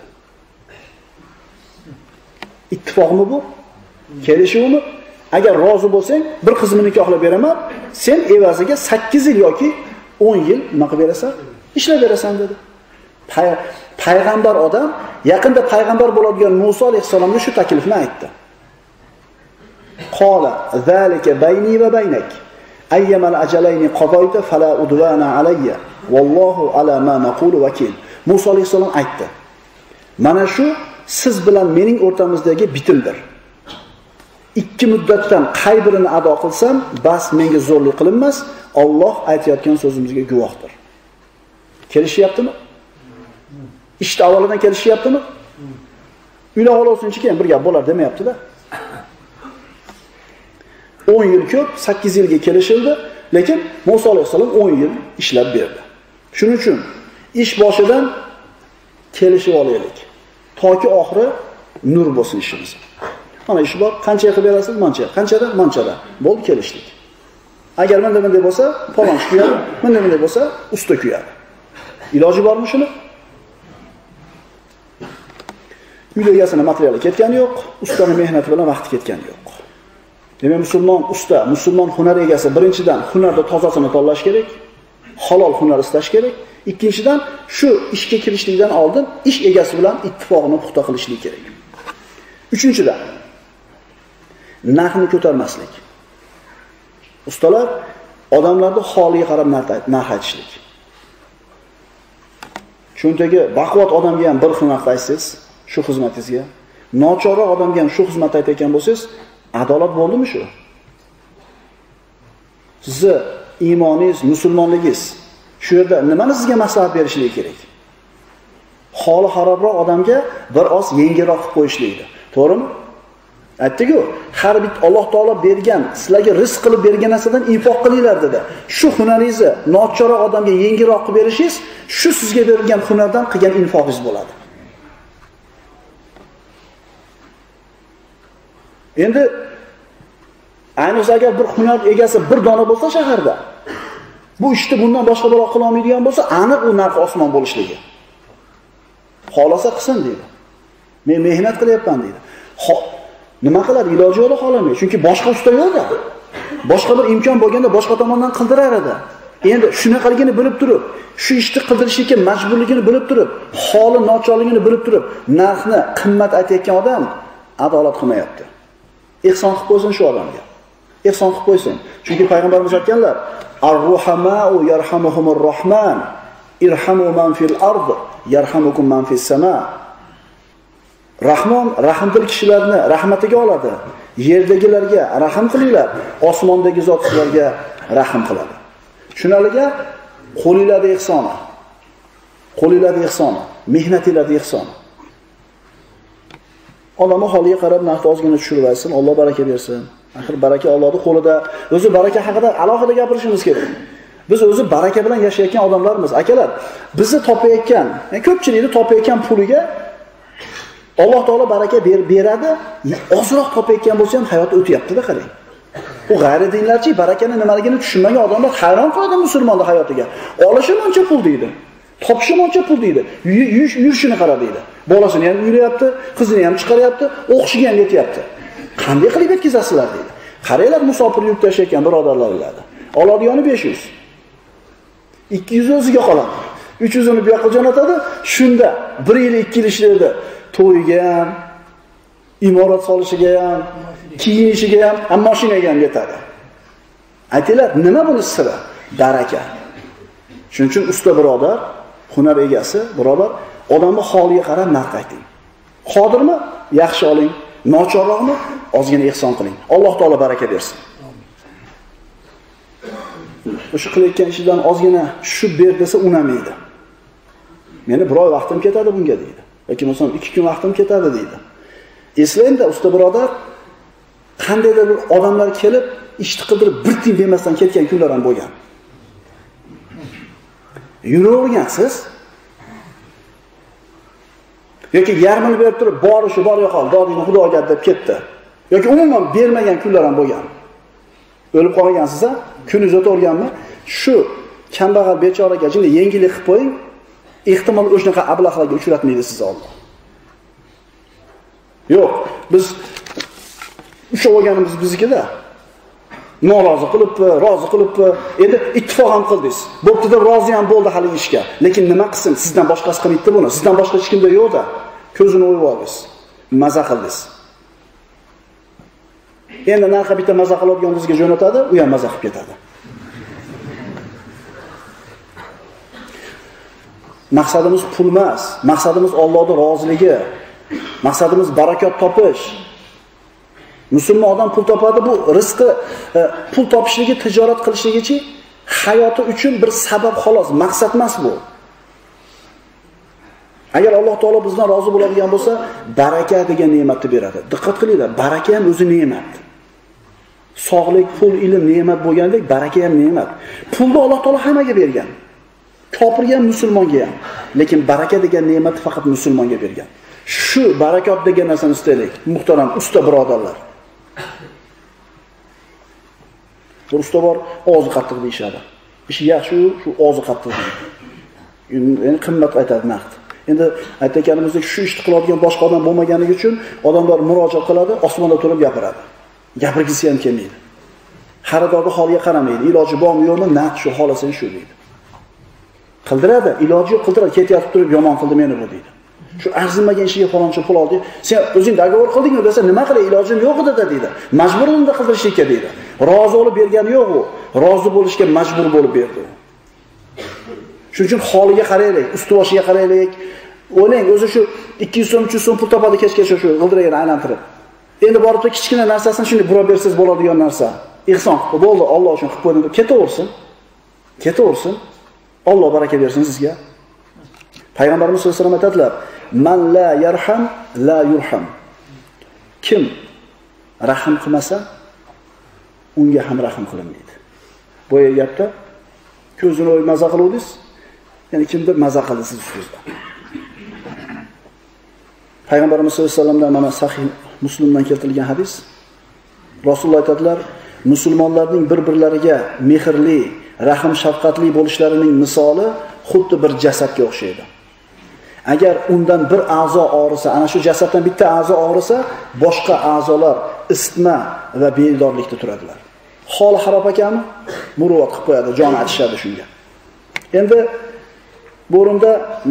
Ittifoqmi bu? Kelishuvmi? Agar rozi bo'lsang, bir qizimni nikohlab beraman, sen evaziga sakkiz yil yoki o'n yil nima qilib berasan? Ishlab berasan dedi. Pay payg'ambar odam yaqinda payg'ambar bo'ladigan Musa alayhisalomga shu taklifni aytdi. Qala zalika bayni va baynak. Ayyamal ajalayni qadayta fala udwana alayya. Wallohu ala ma naqulu vakil. Musa alayhisalom aytdi. Mana shu siz bilan mening o'rtamizdagi bitimdir. Ikki muddatdan qay birini ado qilsam, bas menga zo'rlik qilinmas. Alloh aytayotgan so'zimizga guvohdir. Kelishyaptimi? Ishda avvalidan kelishyaptimi? Uylab olsinchi keyin bir gap bo'lar demayapti-da. o'n yil ko'p, sakkiz yilga kelishildi, lekin Musa alayhisalom o'n yil ishlab berdi. Shuning uchun ish boshidan kelishib olaylik. Toki oxiri nur bo'lsin ishimiz. Mana ish bor, qancha qilib berasiz? Mancha. Qanchada? Manchada. Bo'ldi, kelishdik. Agar menda bunday bo'lsa, palonchi kuyadi, menda bunday bo'lsa, usta kuyadi. Iloji bormi shuni? Uy egasini materiali ketgani yo'q, ustaning mehnati bilan vaqti ketgani yo'q. Demak, musulmon usta, musulmon hunar egasi birinchidan hunarda tozasini tanlash kerak, halol hunar istash kerak. Ikkinchidan shu ishga kirishlikdan oldin ish egasi bilan ittifoqni puxta qilishlik kerak. Uchinchidan narxni ko'tarmaslik. Ustalar odamlarni holiga qarab narx aytishlik. Cho'ntagi baquvvat odamga ham bir xil narx aytsangiz, shu xizmatingizga, nochorroq odamga ham shu xizmat aytayotgan bo'lsangiz, adolat bo'ldimi shu? Sizni iymoningiz, musulmonligingiz shu yerda nimani sizga maslahat berishligi kerak? Holi xarobroq odamga bir oz yengilroq qilib qo'yishlikdi. To'g'rimi? Aytdik-ku, har bir Alloh taolo bergan, sizlarga rizq qilib bergan narsadan infoq qilinglar dedi. Shu hunaringizni nochorroq odamga yengilroq qilib berishingiz, shu sizga berilgan hunardan qilgan infoqingiz bo'ladi. Endi ayniqsa agar bir hunar egasi bir dona bo'lsa shaharda, bu ishni bundan boshqa biroq qila olmaydigan bo'lsa, aniq u narx osmon bo'lishligi. Xolasa qilsin deydi. Men mehnat qilyapman deydi. Nima qiladi? Iloji yo'q xolamay. Chunki boshqa usta yo'q-da. Boshqa bir imkon bo'lganda boshqa tomondan qildirar edi. Endi shunaqaligini bilib turib, shu ishni qildirishga majburligini bilib turib, holi nochorligini bilib turib, narxni qimmat aytayotgan odam adolat qilmayapti. Ihson qilib qo'ysin shu odamga. Ihson qilib qo'ysin. Chunki payg'ambarimiz aytganlar: "Ar-ruhamau yarhamuhumur rohman, irhamu man fil ard, yarhamukum man fis sama." Rahmon rahmdil kishilarni rahmatiga oladi. Yerdagilarga rahim qilinglar, osmondagi zot sizlarga rahim qiladi. Shunaliga qo'lingizda ihsoni. Qo'lingizda ihsoni, mehnatingizda ihsoni. Odamning holiga qarab narxni ozgina tushirib aytsin, Alloh baraka bersin. Axir baraka Allohning qo'lida. O'zi baraka haqida alohida gapirishimiz kerak. Biz o'zi baraka bilan yashayotgan odamlarmiz. Akalar, bizni topayotgan, yani ko'pchilikni topayotgan puliga Alloh taolo baraka ber, beradi. Ozroq topayotgan bo'lsa ham hayot o'tyapti-da, qarang. U g'ayri dinlarchi barakani nimaligini tushunmagan odamlar hayron qoladi musulmonning hayotiga. Olishi muncha pul deydi. Topishi muncha pul deydi. Yurishini qara deydi. Bolasini ham uylayapti, qizini ham chiqaryapti, o'qishiga ham yetyapti. Qanday qilib yetkazasizlar deydi. Qaranglar, musofir yurtda yashayotgan birodarlar biladi. Oladigani besh yuz. ikki yuz o'ziga qoladi. uch yuz ni bu yoqqa jo'natadi. Shunda bir yil ikki yil ishlaydi. To'yiga ham, imorat solishiga ham, kiyinishiga ham, ham mashinaga ham yetadi. Aytinglar, nima buni siri? Baraka. Shuning uchun usta birodar, hunar egasi birodar, odamni holiga qarab narx ayting. Qodirmi? Yaxshi oling. Nochorroqmi? Ozgina ihson qiling. Alloh taolo baraka bersin. O'sha qilayotgan ishidan ozgina tushib ber desa unamaydi. Meni bir oy vaqtim ketadi bunga deydi. Yoki masalan ikki kun vaqtim ketadi deydi. Eslayda usta birodar, qandaydir bir odamlar kelib, ishni qidirib bir tiyin bermasdan ketgan kunlar ham bo'lgan. Yuravergansiz. Yoki yarmini berib turib, bori shu bor yo'qol, dodingni xudoga deb ketdi. Yoki umuman bermagan kunlar ham bo'lgan. O'lib qolgansiz-a, kuningiz o'tib shu kambag'al bechoraga jinni yengillik qilib qo'ying, ehtimol o'shanaqa ablahlarga uchratmaydi sizni Alloh. Yo'q, biz ushlab olganimiz biznikida. Norozi qilibdi, rozi qilibdi. Endi ittifoq ham qildingiz. Bo'pti deb rozi ham bo'ldi hali ishga. Lekin nima qilsin? Sizdan boshqasi qilmaydi buni. Sizdan boshqa hech kimda yo'q-da. Ko'zini o'yib oldingiz. Maza qildingiz. Endi narxa bitta maza qiladigan bizga jo'natadi, u ham maza qilib ketadi. Maqsadimiz pul emas, maqsadimiz Allohning roziligi. Maqsadimiz barakot topish. Musulmon odam pul topadi, bu rizqi e, pul topishligi, tijorat qilishligichi hayoti uchun bir sabab xolos, maqsad emas bu. Agar Alloh taolo bizdan rozi bo'ladigan bo'lsa, baraka degan ne'matni beradi. Diqqat qilinglar, baraka ham o'zi ne'mat. Sog'lik, pul, ilm ne'mat bo'lgandek, baraka ham ne'mat. Pulni Alloh taolo hammaga bergan. Kofirga ham, musulmonga ham. Lekin baraka degan ne'matni faqat musulmonga bergan. Shu barakot degan narsani istaylik, muhtaram usta birodarlar. Bir usta bor, og'zi qattiq deyshadi. Ishi yaxshi, shu og'zi qattiq deydi. Endi qimmat aytadi naqd. Endi aytganimizdek shu ishni qiladigan boshqa odam bo'lmaganligi uchun odamlar murojaat qiladi, osmonda turib gapiradi. Gapirgisi ham kelmaydi. Xaridorning holiga qaramaydi. Iloji bormi yo'qmi, naqd shu xolasang shu deydi. Qildiradi, iloji yo'q qildiradi, ketayotib turib yomon qildi meni bu deydi. Shu arzimagan ishiga faloncha pul oldi. Sen o'zing dogovor qildingmi desa, nima qilay, ilojim yo'q edi dedi. Majbur unda qildirishga deydi. Rozi bo'lib bergani yo'q u. Rozi bo'lishga majbur bo'lib berdi. Shuning uchun holiga qaraylik, ustuvoshiga qaraylik. O'ylang, o'zi shu ikki yuz so'm, uch yuz so'm pul topadi kechgacha shu g'ildiragini aylantirib. Endi borib turib kichkina narsasini shunday burab bersiz bo'ladigan narsa. Ihson qilib bo'ldi, Alloh uchun qilib qo'ydim deb ketaversin. Ketaversin. Alloh baraka bersin sizga. Payg'ambarimiz sollallohu alayhi vasallam aytadilar: "Man la yarham la yurham." Kim rahim qilmasa, unga ham rahim qilinmaydi. Bu gapda ko'zini o'y maza qiluvdingiz, ya'ni kimdir maza qildi siz ustingizda. Payg'ambarimiz sollallohu alayhi vasallamdan mana sahih Muslimdan keltirilgan hadis. Rasululloh aytadilar: "Musulmonlarning bir-birlariga mehrli, rahim shafqatli bo'lishlarining misoli xuddi bir jasadga o'xshaydi. Agar undan bir a'zo og'risa, ana shu jasaddan bitta a'zo og'risa, boshqa a'zolar isitma va bedorlikda turadilar." Holi xarob ekanmi? Muruvvat qilib qo'yadi, joni achishadi shunga. Endi bu o'rinda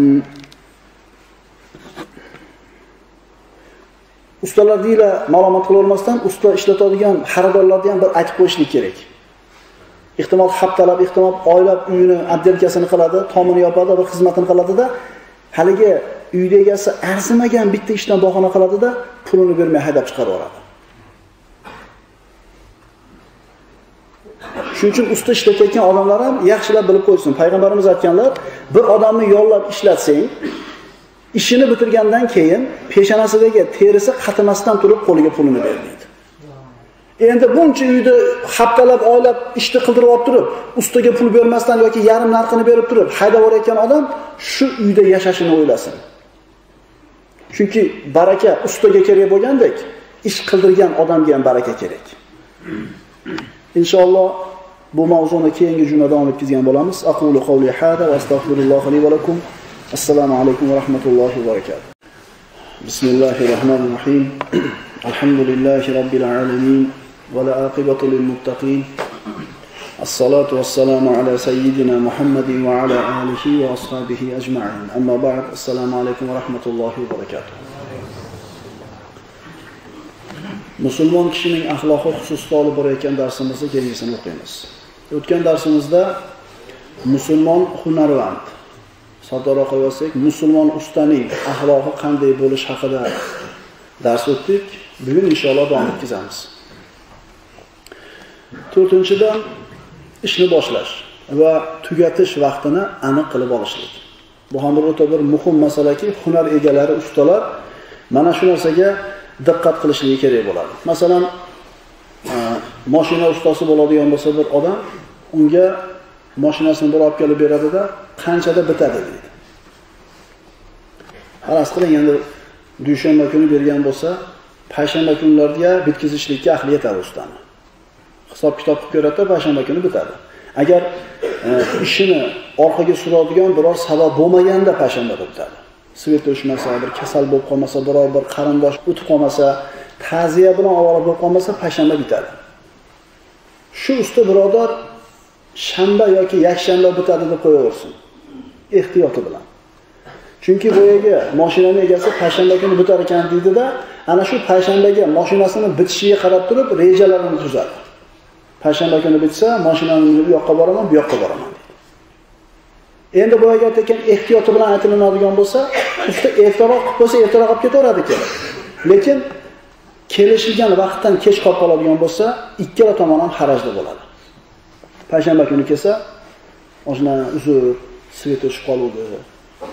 ustalar deyla ma'lumot qila olmasdan, usta ishlatadigan xaridorlarga ham bir aytib qo'yishlik kerak. Ehtimol haftalab, ehtimol oylab uyini abdelkasini qiladi, tomini yopadi va xizmatini qiladi-da, haligi uyda egasi arzimagan bitta ishdan bahona qiladi-da, pulini bermay haydab chiqarib yuboradi. Shuning uchun usta ishlatayotgan odamlar ham yaxshilab bilib qo'ysin. Payg'ambarimiz aytganlar, bir odamni yollab ishlatsang, ishini bitirgandan keyin peshonasidagi terisi qatimasdan turib qo'liga pulini ber deydi. Endi buncha uyda haftalab, oylab ishni qildirib olib turib, ustaga pul bermasdan yoki yarim narxini berib turib haydab o'rayotgan odam shu uyda yashashini o'ylasin. Chunki baraka ustaga kerak bo'lgandek, ish qildirgan odamga ham baraka kerak. Inshaalloh bu mavzuni keyingi jumada davom etkazgan bo'lamiz. Aqulu qawli hada va astagfirullohi li va lakum. Assalomu alaykum va rahmatullohi va barakatuh. Bismillahir rohmanir rohim. Alhamdulillahi robbil alamin va la aqibatu lil muttaqin. As-salatu was-salamu ala sayyidina Muhammadin va ala alihi va ashabihi ajma'in. Amma ba'd. Assalomu alaykum va rahmatullohi va barakatuh. Musulmon kishining axloqi xususida olib borayotgan darsimizni kelgisini o'qiymiz. O'tgan darsimizda musulmon hunarvand, soddaroq qilsak, musulmon ustaning axloqi qanday bo'lish haqida dars o'tdik. Bugun inshaalloh davom etkazamiz. to'rtinchidan ishni boshlash va tugatish vaqtini aniq qilib olishlik. Bu ham bir o'ta bir muhim masalaki, hunar egalari, ustalar mana shu narsaga diqqat qilishligi kerak bo'ladi. Masalan, mashina ustasi bo'ladigan bo'lsa bir odam, unga mashinasini bir olib kelib beradi-da, qanchada bitadi deydi. Faraz qiling, endi dushanba kuni bergan bo'lsa, payshanba kunlarga bitkizishlikka ahli yetadi ustani. Hisob kitob qilib ko'radi, payshanba kuni bitadi. Agar e, ishini orqaga suradigan biror sabab bo'lmaganda payshanbada bitadi. Svet o'chmasa, bir kasal bo'lib qolmasa, biror bir qarindosh o'tib qolmasa, ta'ziya bilan ovora bo'lib qolmasa, payshanba bitadi. Shu usta birodar shanba yoki yakshanba bitadi deb qo'yaversin. Ehtiyoti bilan. Chunki boyaga mashinaning egasi payshanba kuni bitar ekan deydi-da, ana shu payshanbaga mashinasini bitishiga qarab turib rejalarini tuzadi. Payshanba kuni bitsa, mashinani bu yoqqa boraman, bu yoqqa boraman deydi. Endi boyaga aytgan ehtiyoti bilan aytilinadigan bo'lsa, usta ertaroq qilib qo'ysa, ertaroq olib ketaveradi kerak. Lekin kelishilgan vaqtdan kech qolib qoladigan bo'lsa, ikkala tomon ham xarajda bo'ladi. Payshanba kuni kelsa, mashina uzr, svet o'chib qoluvdi.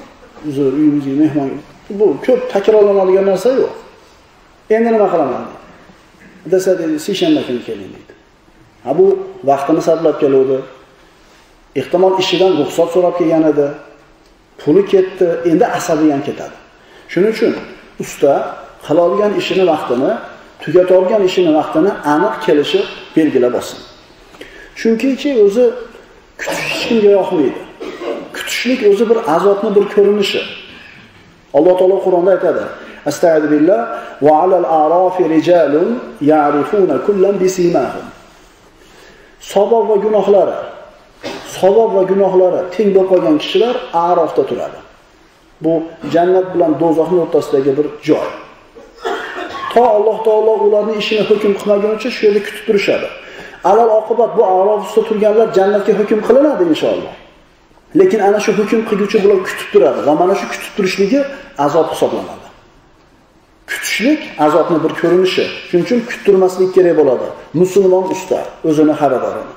uzr, uyimizga mehmon. Bu ko'p takrorlanadigan narsa yo'q. Endi nima qilaman? Desa dedi, seshanba kuni keling dedi. Ha bu vaqtini sarflab keluvdi. Ehtimol ishidan ruxsat so'rab kelgan edi. Puli ketdi, endi asabi ham ketadi. Shuning uchun usta qiladigan ishini vaqtini, tugatadigan ishini vaqtini aniq kelishib belgilab olsin. Chunki o'zi kutish hech kimga yoqmaydi. Kutishlik o'zi bir azobni bir ko'rinishi. Alloh taolo Qur'onda aytadi: Astagfiru billah va alal a'rafi rijalun ya'rifuna kullan bisimahum. Savob va gunohlari, savob va gunohlari teng bo'lib qolgan kishilar A'rofda turadi. Bu jannat bilan do'zaxning o'rtasidagi bir joy. To Alloh taolo ularning ishini hukm qilmagunicha shu yerda kutib turishadi. Alal oqibat bu A'rof ustida turganlar jannatga hukm qilinadi inshaalloh. Lekin ana shu hukm qilguvchi bular kutib turadi va mana shu kutib turishligi azob hisoblanadi. Kutishlik azobning bir ko'rinishi. Shuning uchun kuttirmaslik kerak bo'ladi. Musulmon usta o'zini xabarini.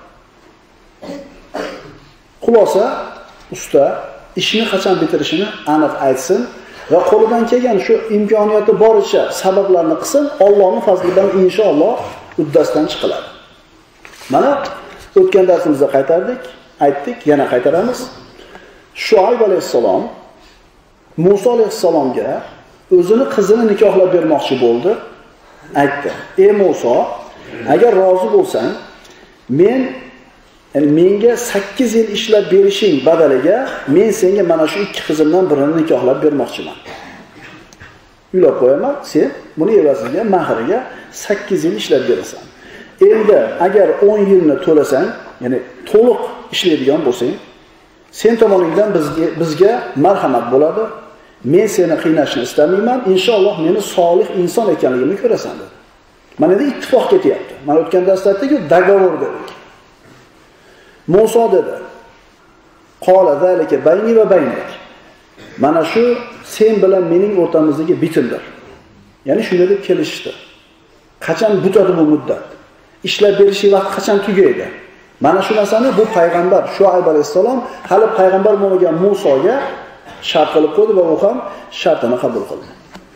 Xulosa, usta ishini qachon bitirishini aniq aytsin va qo'lidan kelgan shu imkoniyati boricha sabablarni qilsin. Allohning fazlidan inshaalloh uddasidan chiqiladi. Mana o'tgan darsimizda qaytardik, aytdik, yana qaytaramiz. Shuayb alayhissalom Musa alayhissalomga o'zini qizini nikohlab bermoqchi bo'ldi. Aytdi: "Ey Musa, agar rozi bo'lsang, men yani menga sakkiz yil ishlab berishing badaliga men senga mana shu ikki qizimdan birini nikohlab bermoqchiman. Uylab qo'yaman, sen buni evaziga mahriga sakkiz yil ishlab berasan. Endi agar o'n yilni to'lasang, ya'ni to'liq ishlaydigan bo'lsang, sen tomoningdan bizga bizga marhamat bo'ladi. Men seni qiynashni istamayman. Inshaalloh meni solih inson ekanligimni ko'rasan" dedi. Mana endi ittifoq ketyapti. Mana o'tgan darsda aytdik-ku, dogovor dedik. Musa dedi: "Qola zalika bayni va baynik." Mana shu sen bilan mening o'rtamizdagi bitimdir. Ya'ni shunday deb kelishdi. Qachon bitadi bu muddat? Ishlab berishi vaqt qachon tugaydi? Mana shu narsani bu payg'ambar Shuayb alayhissalom hali payg'ambar bo'lmagan Musoga shart qilib qo'ydi va u ham shartini qabul qildi.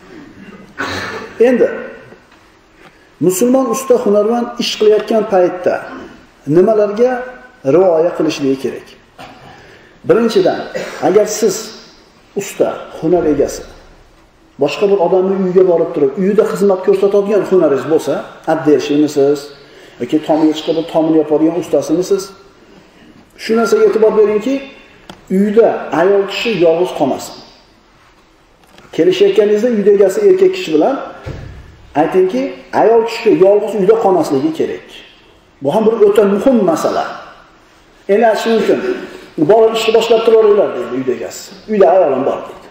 Endi musulmon usta hunarmand ish qilayotgan paytda nimalarga rioya qilishligi kerak? Birinchidan, agar siz usta, hunar egasi boshqa bir odamning uyiga borib turib, uyida xizmat ko'rsatadigan hunaringiz bo'lsa, addershimisiz yoki tomiga chiqib tomini yopadigan ustasimiz, shu narsaga e'tibor beringki, uyda ayol kishi yolg'iz qolmasin. Kelishayotganingizda uyda egasi erkak kishi bilan aytingki, ayol kishi yolg'iz uyda qolmasligi kerak. Bu ham bir o'ta muhim masala. Endi shuning uchun borib ishni boshlab turaveringlar dedi uyda egasi. Uyda ayolim bor dedi.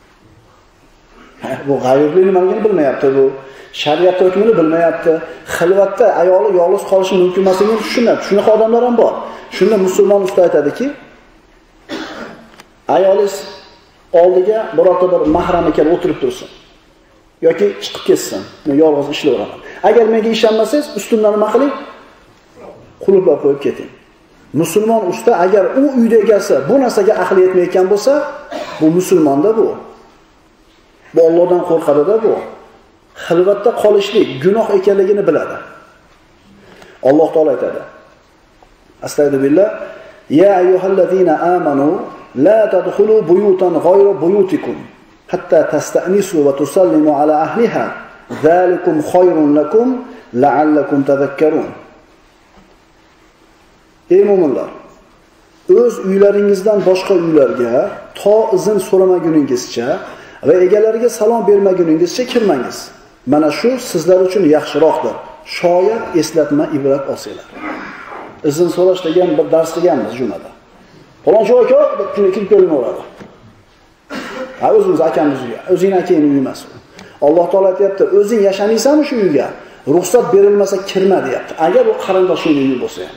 Bu g'ayibli nimaligini bilmayapti, bu shariat hukmini bilmayapti. Xilvatda ayoli yolg'iz qolishi mumkin emasligini tushunadi. Shunaqa odamlar ham bor. Shunda musulmon usta aytadiki, ayolingiz oldiga birorta bir mahrami kelib o'tirib tursin yoki chiqib ketsin. Men yolg'iz ishlayveraman. Agar menga ishonmasangiz, ustimdan nima qiling? Qulublab qo'yib keting. Musulmon usta agar u uyda egasi bu narsaga aqli yetmayotgan bo'lsa, bu musulmonda bu. Bu Allohdan qo'rqadida bu. Xilvatda qolishlik gunoh ekanligini biladi. Alloh taolo aytadi: Astagfirullah, ya ayyuhallazina amanu la tadkhulu buyutan ghayra buyutikum hatta tasta'nisu va tusallimu ala ahliha. Zalikum khayrun lakum la'allakum tadhakkarun. Ey mu'minlar, o'z uylaringizdan boshqa uylarga to izn so'ramaguningizcha va egalariga salom bermaguningizcha kirmangiz. Mana shu sizlar uchun yaxshiroqdir. Shoyat eslatma ibrat olsanglar. Izn so'rash degan bir dars qilganmiz jumada. Falonchi aka deb shuni kim ko'rinaveradi. Ha, o'zimiz akamiz uyga, o'zing akang uy emas. Alloh taolo aytayapti, o'zing yashamaysanmi shu uyga? Ruxsat berilmasa kirma deyapti. Agar u qarindoshing uyi bo'lsa ham.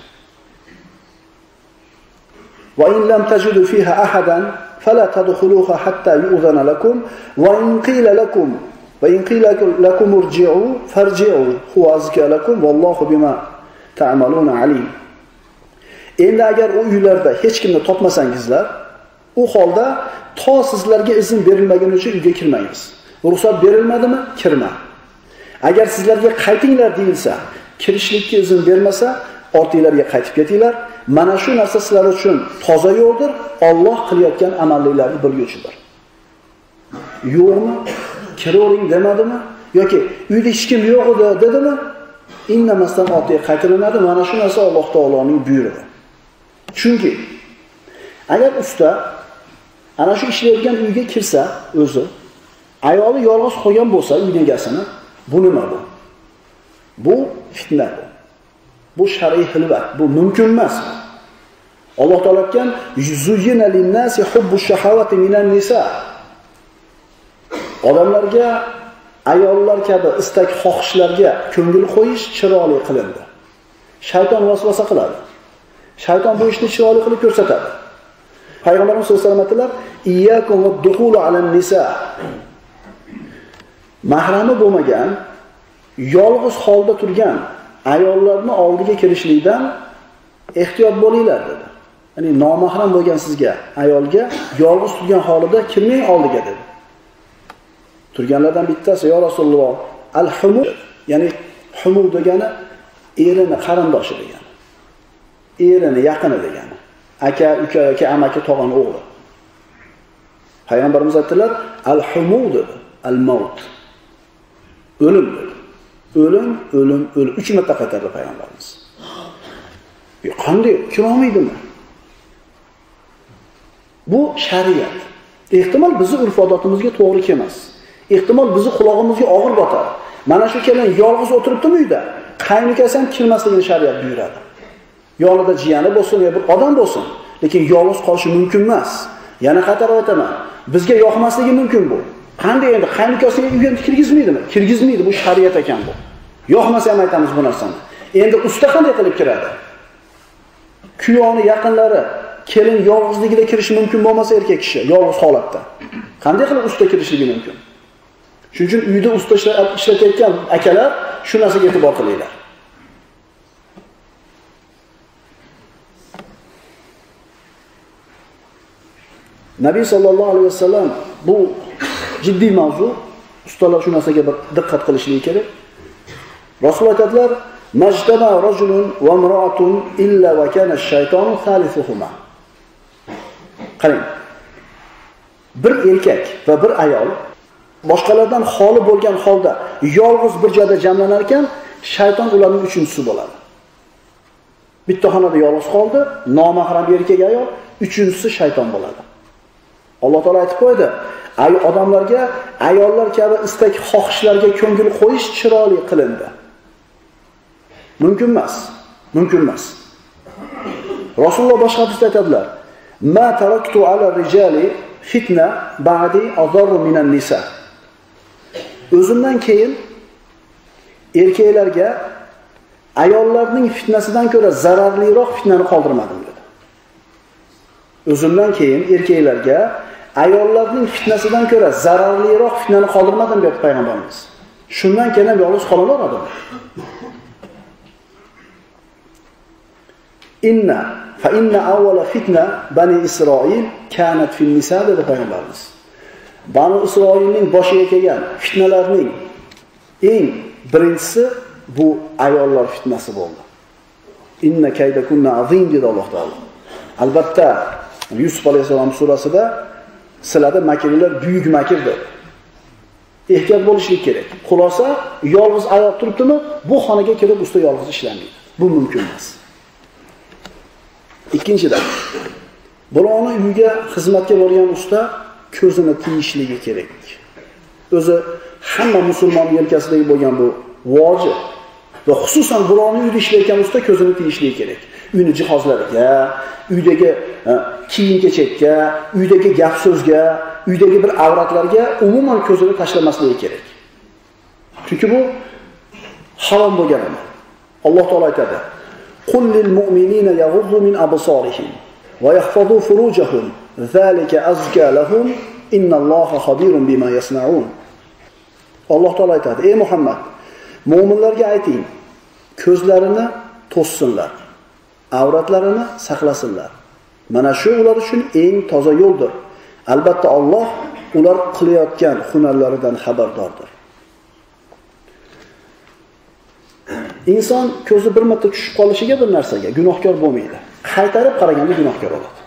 Va in lam tajidu fiha ahadan fala tadkhuluha hatta yu'zana lakum wa in qila lakum va in qila lakum irji'u farji'u huwa azka lakum wallohu bima ta'maluna alim. Endi agar u uylarda hech kimni topmasangizlar, U holda to sizlarga izn berilmagunicha uyga kirmaymiz. Ruxsat berilmadimi? Kirma. Agar sizlarga qaytinglar deyilsa, kirishlikka izn bermasa, ortinglarga qaytib ketinglar. Mana shu narsa sizlar uchun toza yo'ldir. Alloh qilayotgan amallarni bilguvchidir. Yo'qmi? Kiravering demadimi? Yoki uyda hech kim yo'q edi dedimi? Innamasdan ortiga qaytariladi. Mana shu narsa Alloh taoloning buyrug'i. Chunki agar usta ana shu ishlayotgan uyga kirsa, o'zi ayoli yolg'iz qolgan bo'lsa, uy egasini, bu nima bu? Bu fitna. Bu shar'iy hilvat, bu mumkin emas. Alloh taolo aytgan: "Yuzyina lin-nasi hubbush shahawati minan nisa." Odamlarga ayollar kabi istak xohishlarga ko'ngil qo'yish chiroyli qilindi. Shayton vasvasa qiladi. Shayton bu ishni chiroyli qilib ko'rsatadi. Payg'ambarimiz sollallohu alayhi vasallam aytdilar: "Iyyakum wad-dukhulu 'alan-nisa." Mahrami bo'lmagan, yolg'iz holda turgan ayollarni oldiga kirishlikdan ehtiyot bo'linglar dedi. Ya'ni nomahram bo'lgan sizga, ayolga yolg'iz turgan holida kirmang oldiga dedi. Turganlardan bittasi: "Ya Rasululloh, al-humu", ya'ni humu degani erini qarindoshi degani. Erini yaqini degani. Aka, uka yoki amaki, tog'ani o'g'li. Payg'ambarimiz aytdilar: "Al-humu" dedi, al-maut. O'lim dedi. O'lim, o'lim, o'lim. uch marta qaytardi payg'ambarimiz. "E qanday kirolmaydimi?" Bu shariat. Ehtimol bizning urf-odatimizga to'g'ri kelmas. Ehtimol bizning qulog'imizga og'ir botadi. Mana shu kelin yolg'iz o'tiribdimi uyda, qaynukasi ham kirmasligini shariat buyuradi. Yonida jiyani bo'lsin, yo bir odam bo'lsin, lekin yolg'iz qolishi mumkin emas. Yana qaytarib aytaman, bizga yoqmasligi mumkin bu. Qanday endi qaynukasiga uyga kirgizmaydimi? Kirgizmaydi, bu shariat ekan bu. Yoqmasa ham aytamiz bu narsani. Endi usta qanday qilib kiradi? Kuyovni yaqinlari kelin yolg'izligida kirishi mumkin bo'lmasa, erkak kishi yolg'iz holatda qanday qilib usta kirishligi mumkin? Shuning uchun uyda usta ishlatayotgan akalar shu narsaga e'tibor qilinglar. Nabiy sallallohu alayhi vasallam bu jiddiy mavzu, ustalar shu narsaga bir diqqat qilishligi kerak. Rasul aytadilar: "Majtama rajulun va imra'atun illa va kana ash-shaytonu thalithuhuma." Qarang. Bir erkak va bir ayol boshqalardan xoli bo'lgan holda yolg'iz bir joyda jamlanar ekan, shayton ularning uchinchisi bo'ladi. Bitta xonada yolg'iz qoldi, nomahram erkak ayol, uchinchisi shayton bo'ladi. Alloh taolo aytib qo'ydi: "Ay odamlarga ayollar kabi istak xohishlarga ko'ngil qo'yish chiroyli qilindi." Mumkin emas. Mumkin emas. Rasululloh boshqa hadisda aytadilar: "Ma taraktu ala rijali fitna ba'di adarru minan nisa." O'zimdan keyin erkaklarga ayollarning fitnasidan ko'ra zararliroq fitnani qoldirmadim dedi. O'zimdan keyin erkaklarga ayollarning fitnasidan ko'ra zararliroq fitnani qoldirmadim dedi payg'ambarimiz. Shundan keyin ham yolg'iz qolaveradi. Inna fa inna awwala fitna bani Isroil kanat fil nisa dedi payg'ambarimiz. Bani Isroilning boshiga kelgan fitnalarning eng birinchisi bu ayollar fitnasi bo'ldi. Inna kaydakunna azim dedi Alloh taolo. Albatta Yusuf alayhisalom surasida sizlarda makrlar buyuk makr dedi. Ehtiyot bo'lishlik kerak. Xulosa, yolg'iz ayol turibdimi, bu xonaga kirib usta yolg'iz ishlamaydi. Bu mumkin emas. Ikkinchidan, birovni uyiga xizmatga borgan usta ko'zini tiyishligi kerak. O'zi hamma musulmon yelkasidagi bo'lgan bu vojib. Va xususan birovning uyida ishlayotgan usta ko'zini tiyishligi kerak. Uyni jihozlariga, uydagi kiyim-kechakka, uydagi gap-so'zga, uydagi bir avratlarga umuman ko'zini tashlamasligi kerak. Chunki bu harom bo'lgan amal. Alloh taolo aytadi: "Qul lil mu'minina yaghuddu min absarihim va yahfazu furujahum, zalika azka lahum, innalloha xabirun bima yasnaun." Alloh taolo aytadi: "Ey Muhammad, mu'minlarga ayting, ko'zlarini to'ssinlar, avratlarini saqlasinlar. Mana shu ular uchun eng toza yo'ldir. Albatta Alloh ular qilayotgan hunarlaridan xabardordir. Inson ko'zi bir marta tushib qolishiga bir narsaga gunohkor bo'lmaydi. Qaytarib qaraganda gunohkor bo'ladi.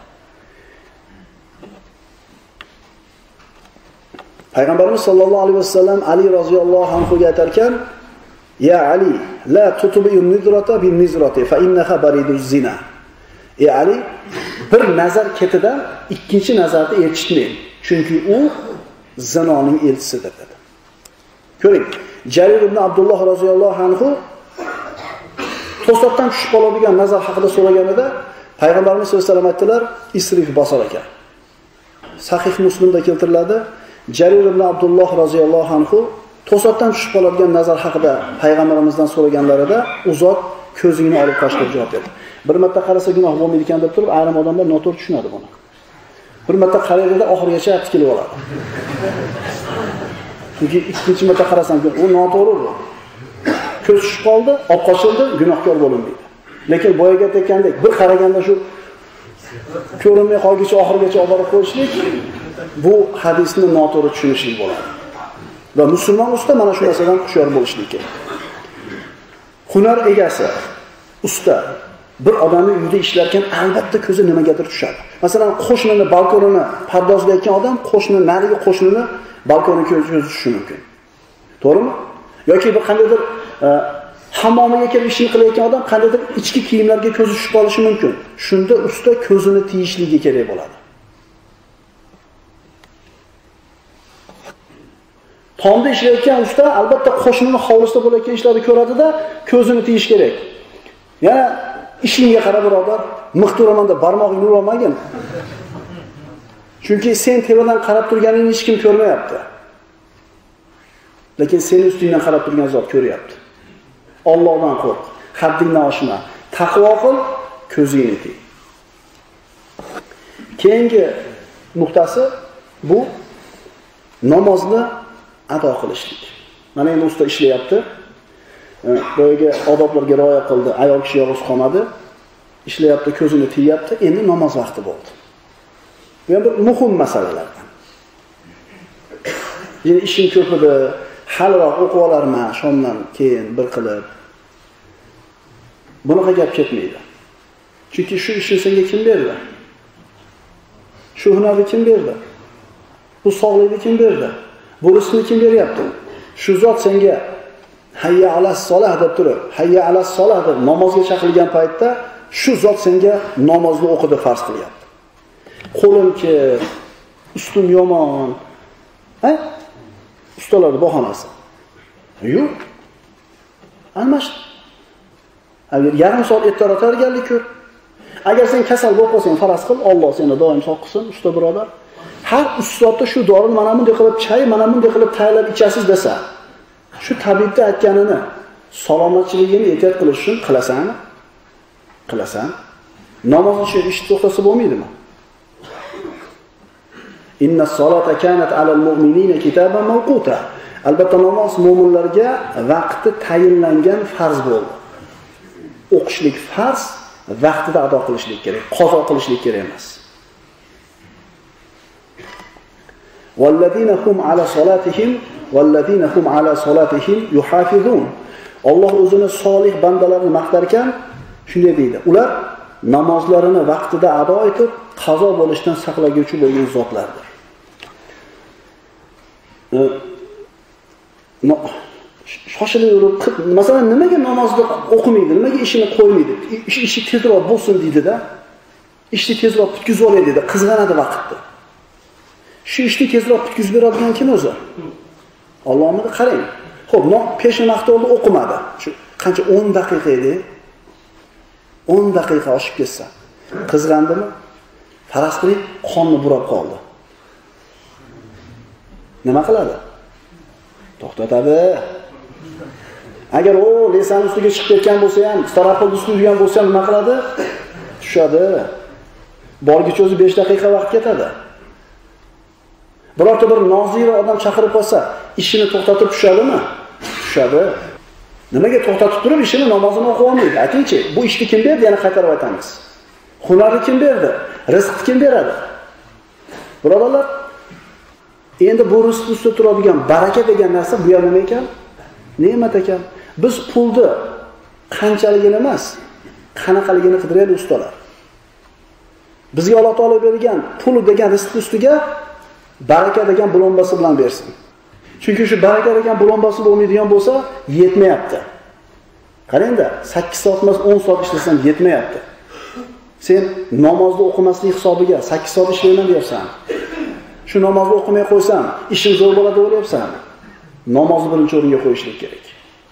Payg'ambarimiz sollallohu alayhi vasallam Ali roziyallohu anhu ga aytarkan: "Ya Ali, la tutbi'un nizrata bin nizrati fa innaha bariduz zina." Ey Ali, bir nazar ketidan ikkinchi nazarni elchitmang, chunki u zinoning elchisidir dedi. Ko'ring, Jarir ibn Abdulloh roziyallohu anhu to'satdan tushib qoladigan nazar haqida so'raganida Payg'ambarimiz sollallohu alayhi vasallam aytdilar: "Isrif basar aka." Sahih Muslimda keltiriladi. Jarir ibn Abdulloh roziyallohu anhu to'satdan tushib qoladigan nazar haqida Payg'ambarimizdan so'raganlarida u zot ko'zingni olib tashlab javob berdi. Bir marta qarasa gunoh bo'lmaydi ekan deb turib, ayrim odamlar noto'g'ri tushunadi buni. Bir marta qaraganda oxirigacha tikilib oladi. Chunki ikkinchi marta qarasam, u noto'g'ri bu. Ko'z tushib qoldi, olib qochildi, gunohkor bo'lmaydi. Lekin boyaga aytgandek, bir qaraganda shu ko'rinmay qolguncha oxirigacha olib borib qo'yishlik bu hadisni noto'g'ri tushunishlik bo'ladi. Va musulmon usta mana shu narsadan hushyor bo'lishlik kerak. Hunar egasi, usta bir odamning uyida ishlarkan albatta ko'zi nimagadir tushadi. Masalan, qo'shnini balkonini pardozlayotgan odam qo'shni narigi qo'shnini balkoniga ko'zi tushishi mumkin. To'g'rimi? Yoki bir qandaydir hammomiga kelib ishni qilayotgan odam qandaydir ichki kiyimlarga ko'zi tushib qolishi mumkin. Shunda usta ko'zini tiyishligi kerak bo'ladi. Tomda ishlayotgan usta albatta qo'shnini hovlisida bo'layotgan ishlarni ko'radi-da, ko'zini tiyish kerak. Yana ishingga qarab birodar, miqturaman deb barmog'ingni urolmagin. Chunki sen tevadan qarab turganingni hech kim ko'rmayapti. Lekin seni ustingdan qarab turgan zot ko'ryapti. Allohdan qo'rq, haddingdan oshma, taqvo qil, ko'zingni tiy. Keyingi nuqtasi bu namozni ado qilishlik. Mana endi usta ishlayapti. Boyaga odoblarga rioya qildi, ayol kishi yolg'iz qolmadi. Ishlayapti, ko'zini tiyapti. Endi namoz vaqti bo'ldi. Bu ham bir muhim masalalardan. Yana ishim ko'p edi, haliroq o'qib olarman, shomdan keyin bir qilib. Bunaqa gap ketmaydi. Chunki shu ishni senga kim berdi? Shu hunarni kim berdi? Bu sog'likni kim berdi? Bu rizqni kim beryapti? Shu zot senga hayya alas solah deb turib, hayya alas solah deb namozga chaqirgan paytda shu zot senga namozni o'qidi farz qilyapti. Qo'lim ki, ustim yomon. Ha? Ustalar bahonasi. Yo'q. Almash. Agar yarim soat ertaroq tayyorgarlik ko'r. Agar sen kasal bo'lib qolsang, faraz qil, Alloh seni doim sog' qilsin, usta birodar. Har uch soatda shu dorini mana bunday qilib chay, mana bunday qilib tayyorlab ichasiz desa, shu tabibning aytganini salomatchiligini ehtiyot qilish uchun qilasanmi? Qilasan. Namoz uchun ish to'xtasa bo'lmaydimi? Inna solata kanat alal mu'minina kitaban mawquta. Albatta namoz mu'minlarga vaqti tayinlangan farz bo'ldi. O'qishlik farz, vaqtida ado qilishlik kerak, qazo qilishlik kerak emas. Wallazina hum ala solatihim wallazina hum ala solatihim yuhafizun. Alloh o'zini solih bandalarni maqtarkan, shunday deydi. Ular namozlarini vaqtida ado etib, qazo bo'lishdan saqlaguvchi bo'lgan zotlardir. No, shoshilib yurib, masalan, nimaga namozni o'qimaydi, nimaga ishini qo'ymaydi? Ish ishi tezroq bo'lsin deydi-da. Ishni tezroq bitkizib olay dedi, qizg'anadi vaqtda. Shu ishni tezroq bitkizib beradigan kim o'zi? Allohni qarang. Xo'p, no, peshin vaqti oldi o'qimadi. Shu qancha o'n daqiqa edi? o'n daqiqa oshib ketsa, qizg'andimi? Faraz qiling, qonni burab qoldi. Nima qiladi? To'xtatadi. Agar u lesan ustiga chiqib ketgan bo'lsa ham, starapol ustiga yurgan bo'lsa ham nima qiladi? Tushadi. Borgicha o'zi besh daqiqa vaqt ketadi. Birorta bir nozira odam chaqirib qolsa, ishini to'xtatib tushadimi? Tushadi. Nimaga to'xtatib turib ishini namozini o'qib olmaydi? Aytingchi, bu ishni kim berdi? Yana qaytarib aytamiz. Hunarni kim berdi? Rizqni kim beradi? Birodarlar, endi bu rizq ustida turadigan baraka degan narsa bu ham nima ekan? Ne'mat ekan. Biz pulni qanchaligini emas, qanaqaligini qidiraylik ustalar. Bizga Alloh taolo bergan pul degan rizq ustiga baraka degan bulombasi bilan bersin. Chunki shu baraka degan bulombasi bo'lmaydigan bo'lsa, yetmayapti. Qarangda, sakkiz soat emas o'n soat ishlasam yetmayapti. Sen namozni o'qimaslik hisobiga sakkiz soat ishlayman deyapsan. Shu namozni o'qimay qo'ysam, ishim zo'r bo'ladi deb o'ylayapsan. Namozni birinchi o'ringa qo'yishlik kerak.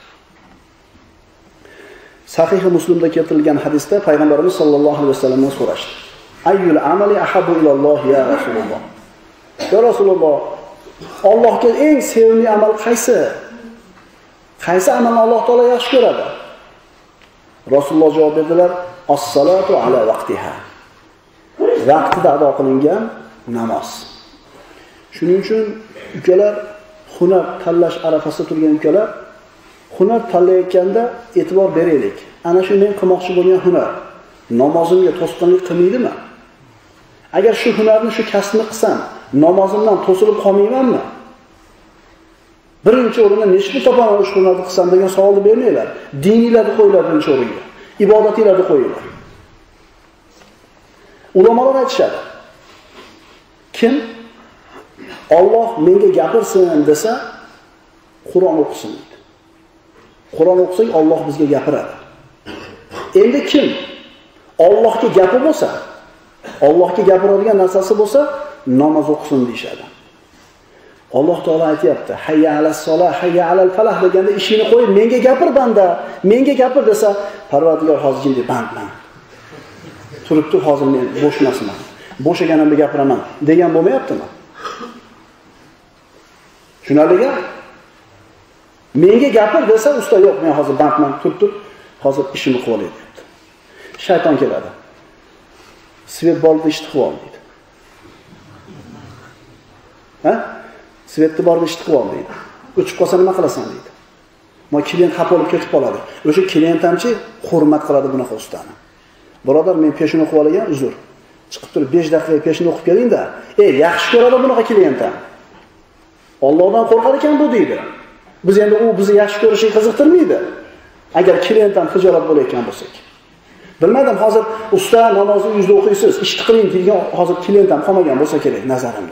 Sahih Muslimda keltirilgan hadisda payg'ambarimiz sollallohu alayhi vasallamdan so'rashdi. Ayyul amali ahabbu ilalloh ya Rasululloh. Ya Rasululloh, Allohga eng sevimli amal qaysi? Qaysi amalni Alloh taolo yaxshi ko'radi? Rasululloh javob berdilar: "As-salatu ala vaqtiha." Vaqtida ado qilingan namoz. Shuning uchun ukalar, hunar tanlash arafasida turgan ukalar, hunar tanlayotganda e'tibor beraylik. Ana shu men qilmoqchi bo'lgan hunar namozimga to'sqinlik qilmaydimi? Agar shu hunarni, shu kasbni qilsam, namozimdan to'silib qolmaymanmi? Birinchi o'rinda nechta topaman shu hunarni qilsam degan savolni bermanglar. Diniylarni qo'yinglar birinchi o'ringa. Ibodatinglarni qo'yinglar. Ulamolar aytishadi. Kim Alloh menga gapirsin desa, Qur'on o'qisin deydi. Qur'on o'qisak Alloh bizga gapiradi. Endi kim Allohga gapi bo'lsa, Allohga gapiradigan narsasi bo'lsa, namoz o'qisin deyshadi. Alloh taolo aytayapti: "Hayya alas solah, hayya alal falah" deganda ishini qo'yib, menga gapir banda, menga gapir desa, Parvardigor hozirgina bandman. Turibdi, hozir men bo'shmasman. Bo'shaganimda gapiraman degan bo'lmayaptimi? Tushunarlimi? Menga gapir desa, usta yo'q, men hozir bandman, turibdi, hozir ishimni qilib olay deyapti. Shayton keladi. Svet bordi, ishni qilib ol deydi. Ha? Svetni bordi, ishni qilib ol deydi. O'chib qolsa nima qilasan deydi. Ma klient xafa bo'lib ketib qoladi. O'sha klient hamchi hurmat qiladi bunaqa ustani. Birodar, men peshini o'qib olagan, uzr. Chiqib turib besh daqiqa peshini o'qib keling-da. Ey, yaxshi ko'radi bunaqa klientdan. Allohdan qo'rqar ekan bu deydi. Biz endi u bizni yaxshi ko'rishga qiziqtirmaydi. Agar klientdan hijolat bo'layotgan bo'lsak. Bilmadim, hozir usta namozni yuzda o'qiysiz, ishni qiling degan hozir klient ham qolmagan bo'lsa kerak nazarimda.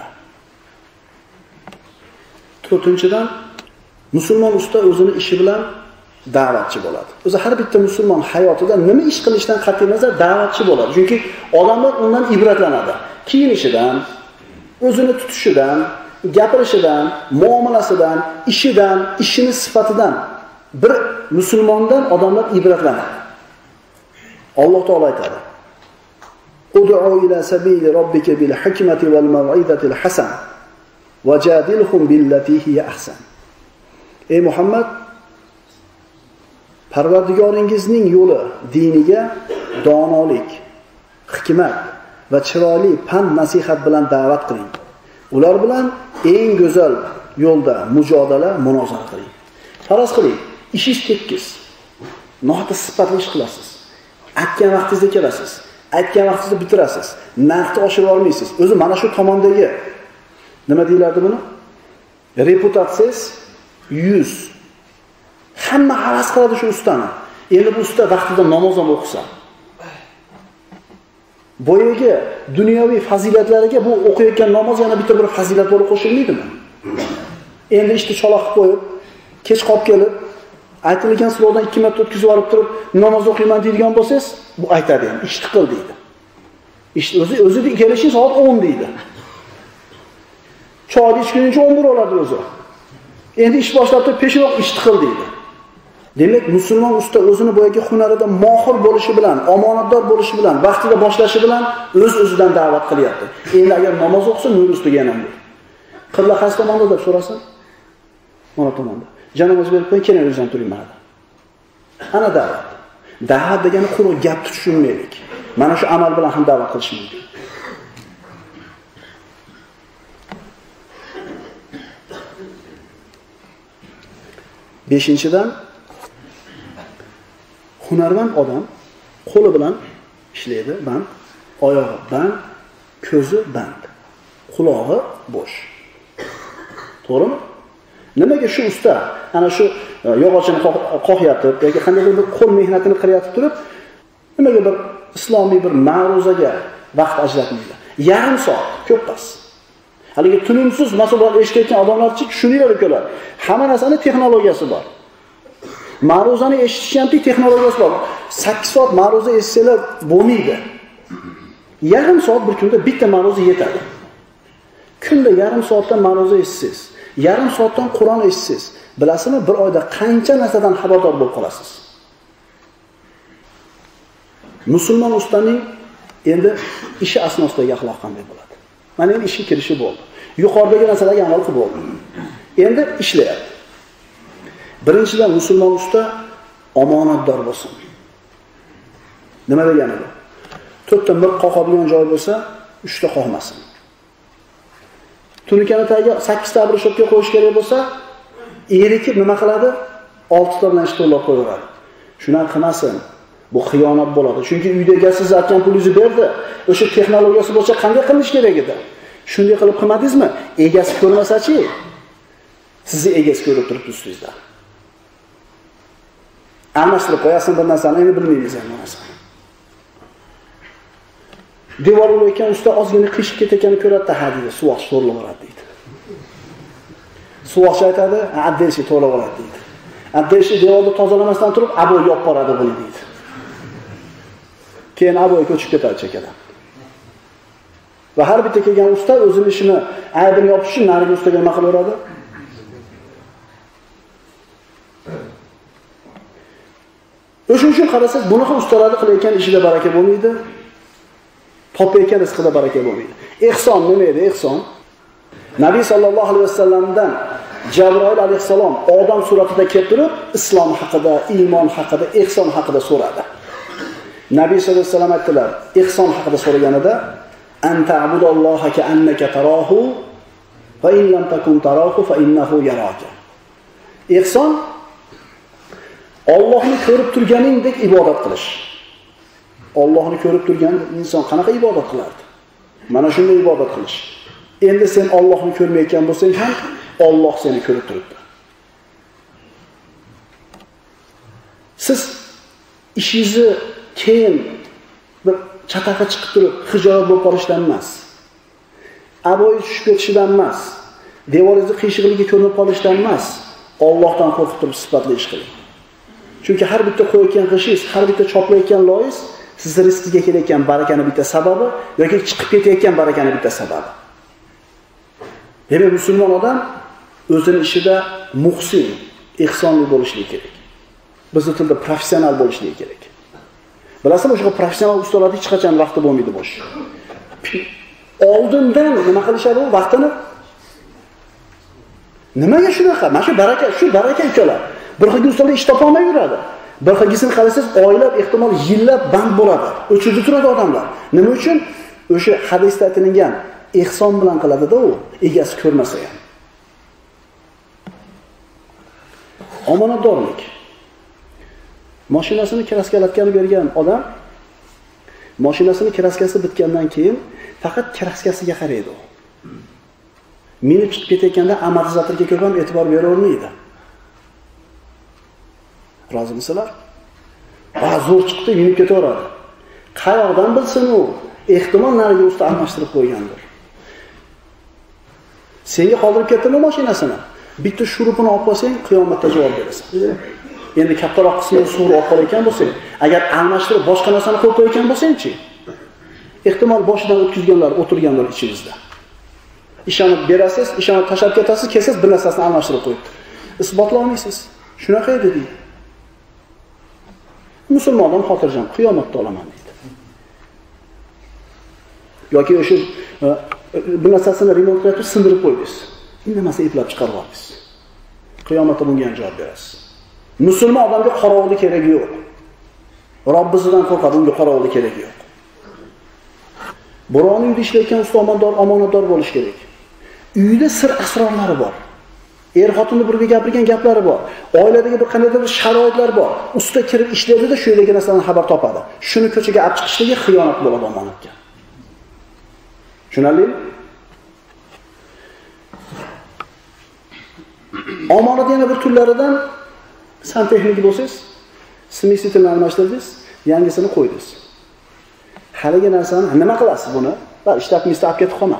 To'rtinchidan, musulmon usta o'zini ishi bilan da'vatchi bo'ladi. O'zi har bitta musulmon hayotida nima ish qilishdan qat'iy nazar da'vatchi bo'ladi. Chunki odamlar undan ibratlanadi. Kiyinishidan, o'zini tutishidan, gapirishidan, muomalasidan, ishidan, ishini sifatidan bir musulmondan odamlar ibratlanadi. Alloh taolo aytadi: "Ud'u ila sabili robbika bil hikmati wal maw'izatil hasan wajadilhum billati hiya ahsan." Ey Muhammad, Parvardigoringizning yo'li, diniga donolik, hikmat va chiroyli pand nasihat bilan da'vat qiling. Ular bilan eng go'zal yo'lda mujodala, munozara qiling. Faraz qiling, ishingiz tekis. Nohata sifatli ish qilasiz. Aytgan vaqtingizda kelasiz. Aytgan vaqtingizda bitirasiz. Narxni oshirib olmaysiz. O'zi mana shu tomondagi nima deyiladi buni? Reputatsiyangiz yuz. Hamma havas qiladi shu ustani. Endi bu usta vaqtida namoz ham o'qisa, boyagi dunyoviy fazilatlariga bu o'qiyotgan namoz yana bitta bir fazilat bo'lib qo'shilmaydimi? Endi ishni chaloq qilib qo'yib, kech qolib kelib, aytilgan sinovdan ikki marta o'tkazib olib turib, namoz o'qiyman deydigan bo'lsangiz, bu aytadi ham, ishni qil deydi. Ish o'zi o'zida kelishi soat o'n deydi. Choy ichguncha o'n bir oladi o'zi. Endi ish boshlab turib, peshoq ishni qil deydi. Demak, musulmon usta o'zini boyagi hunarida mohir bo'lishi bilan, omonatdor bo'lishi bilan, vaqtida boshlashi bilan o'z-o'zidan da'vat qilyapti. Endi agar namoz o'qisa, nur ustiga yana nur. Qibla qaysi tomonda deb so'rasin? Mana tomonda. Janoz berib qo'ying, keyin o'zim turing mana. Ana da'vat. Da'vat degani quruq gap tushunmaylik. Mana shu amal bilan ham da'vat qilish mumkin. Beshinchidan, hunarmand odam qo'li bilan ishlaydi, band. oyog'i band, ko'zi band, qulog'i bo'sh. To'g'rimi? Nimaga shu usta ana shu yog'ochini qoqyapti yoki qandaydir bir qo'l mehnatini qilyapti turib, nimaga bir islomiy bir ma'ruzaga vaqt ajratmaydi? Yarim soat, ko'p emas. Haligi tunimsiz masalalar eshitayotgan odamlarchi tushuninglar ukalar. Hamma narsaning texnologiyasi bor. Ma'ruzani eshitish ham texnologiyasi bor. sakkiz soat ma'ruza eshitsalar bo'lmaydi. Yarim soat bir kunda bitta ma'ruza yetadi. Kunda yarim soatdan ma'ruza eshitsangiz, yarim soatdan Qur'on eshitsangiz, bilasizmi, bir oyda qancha narsadan xabardor bo'lib qolasiz. Musulmon ustaning endi ishi asnosidagi axloq qanday bo'ladi? Mana endi ishga kirishi bo'ldi. Yuqoridagi narsalarga amal qilib bo'ldi. Endi ishlayapti. Birinchidan musulmon usta omonatdor bo'lsin. Nima degani bu? to'rtta mir qoqadigan joy bo'lsa, uchta qoqmasin. Tunikani tagiga sakkiz ta abrishobga qo'yish kerak bo'lsa, erikib nima qiladi? olti ta bilan ishto'lab qo'yaveradi. Shundan qilmasin. Bu xiyonat bo'ladi. Chunki uyda egasi siz aytgan pulingizni berdi. O'sha texnologiyasi bo'yicha qanday qilish kerak edi? Shunday qilib qilmadingizmi? Egasi ko'rmasa-chi? Sizni egasi ko'rib turibdi ustingizda. Almashtirib qo'yasin bir narsani, endi bilmaymiz ham narsani. Devor ulayotgan usta ozgina qishib ketayotganini ko'radi-da, ha deydi, suvoq to'g'rilab oladi deydi. Suvoqchi aytadi, addeshi to'g'rilab oladi deydi. Addeshi devorni tozalamasdan turib, aboy yopib boradi buni deydi. Keyin aboy ko'chib ketadi chekadan. Va har bitta kelgan usta o'zining ishini aybini yopish uchun narigi ustaga nima qilaveradi? O'shuning uchun qarasangiz, bunaqa ustalarni qilayotgan ishida baraka bo'lmaydi. Topayotgan rizqida baraka bo'lmaydi. Ihson nima edi? Ihson Nabiy sallallohu alayhi vasallamdan Jabroil alayhisalom odam suratida kelib turib, islom haqida, iymon haqida, ihson haqida so'radi. Nabiy sallallohu alayhi vasallam aytdilar, ihson haqida so'raganida anta abudalloha ka annaka tarahu va in lam takun tarahu fa innahu yaraka. Ihson Allohni ko'rib turganingdek ibodat qilish. Allohni ko'rib turgan inson qanaqa ibodat qilardi? Mana shunday ibodat qilish. Endi sen Allohni ko'rmayotgan bo'lsang ham, Alloh seni ko'rib turibdi. Siz ishingizni keyin bir chataqa chiqib turib, hijolat bo'lib qolishdan emas. Aboyi tushib ketishidan emas. Devoringizni qiyshig'ligi ko'rinib qolishdan emas. Allohdan qo'rqib turib sifatli ish qiling. Chunki har bitta qo'yayotgan qishingiz, har bitta choplayotgan loyiz sizni rizqiga kelayotgan barakani bitta sababi yoki chiqib ketayotgan barakani bitta sababi. Demak, musulmon odam o'zining ishida muhsin, ihsonli bo'lishligi kerak. Bizning tilda professional bo'lishligi kerak. Bilasizmi, o'sha professional ustalarning hech qachon vaqti bo'lmaydi bo'sh. Oldindan nima qilishadi u vaqtini? Nimaga shunaqa? Mana shu baraka, shu baraka ukalar. Bir xil ustalar ish topa olmay yuradi. Bir xilgisini qarasangiz, oylab, ehtimol yillab band bo'ladi. O'chirib turadi odamlar. Nima uchun? O'sha hadisda aytilgan ihson bilan qiladi-da u, egasi ko'rmasa ham. Omonatdorlik. Mashinasini kraskalatgan bergan odam mashinasini kraskasi bitgandan keyin faqat kraskasiga qaraydi u. Minib chiqib ketayotganda amortizatorga ko'p ham e'tibor beravermaydi. Rozimisizlar? Va zo'r chiqdi, minib ketaveradi. Qayoqdan bilsin u? Ehtimol nariga usta almashtirib qo'ygandir. Senga qoldirib ketdimi mashinasini? Bitta shurupini olib qolsang, qiyomatda javob berasan. Endi kattaroq qismini suv olib qolayotgan bo'lsang, agar almashtirib boshqa narsani qo'yib qo'ygan bo'lsang-chi, ehtimol boshidan o'tkazganlar o'tirganlar ichingizda. Ishonib berasiz, ishonib tashab ketasiz, kelsiz bir narsasini almashtirib qo'yibdi. Isbotlay olmaysiz. Shunaqa edi deydi. Musulmon odam xotirjam, qiyomatda olaman deydi. Yoki o'sha bir narsasini remont qilib sindirib qo'ydingiz. Indamasa eplab chiqarib oldingiz. Qiyomatda bunga ham javob berasiz. Musulmon odamga qorovuli keragi yo'q. Robbisidan qo'rqadi, unga qorovuli keragi yo'q. Birovning uyida ishlayotgan ustomonlar omonatdor bo'lish kerak. Uyda sir asrorlari bor. Er xotinni birga gapirgan gaplari bor. Oiladagi bir qanday bir sharoitlar bor. Usta kirib ishlaydi-da, shu yerdagi narsadan xabar topadi. Shuni ko'chaga olib chiqishligi xiyonat bo'ladi omonatga. Tushunarlimi? Omonat yana bir turlaridan santexnik bo'lsangiz, smisitini almashtirdingiz, yangisini qo'ydingiz. Haligi narsani nima qilasiz buni? Va ishlatmaysiz, olib ketib qolma.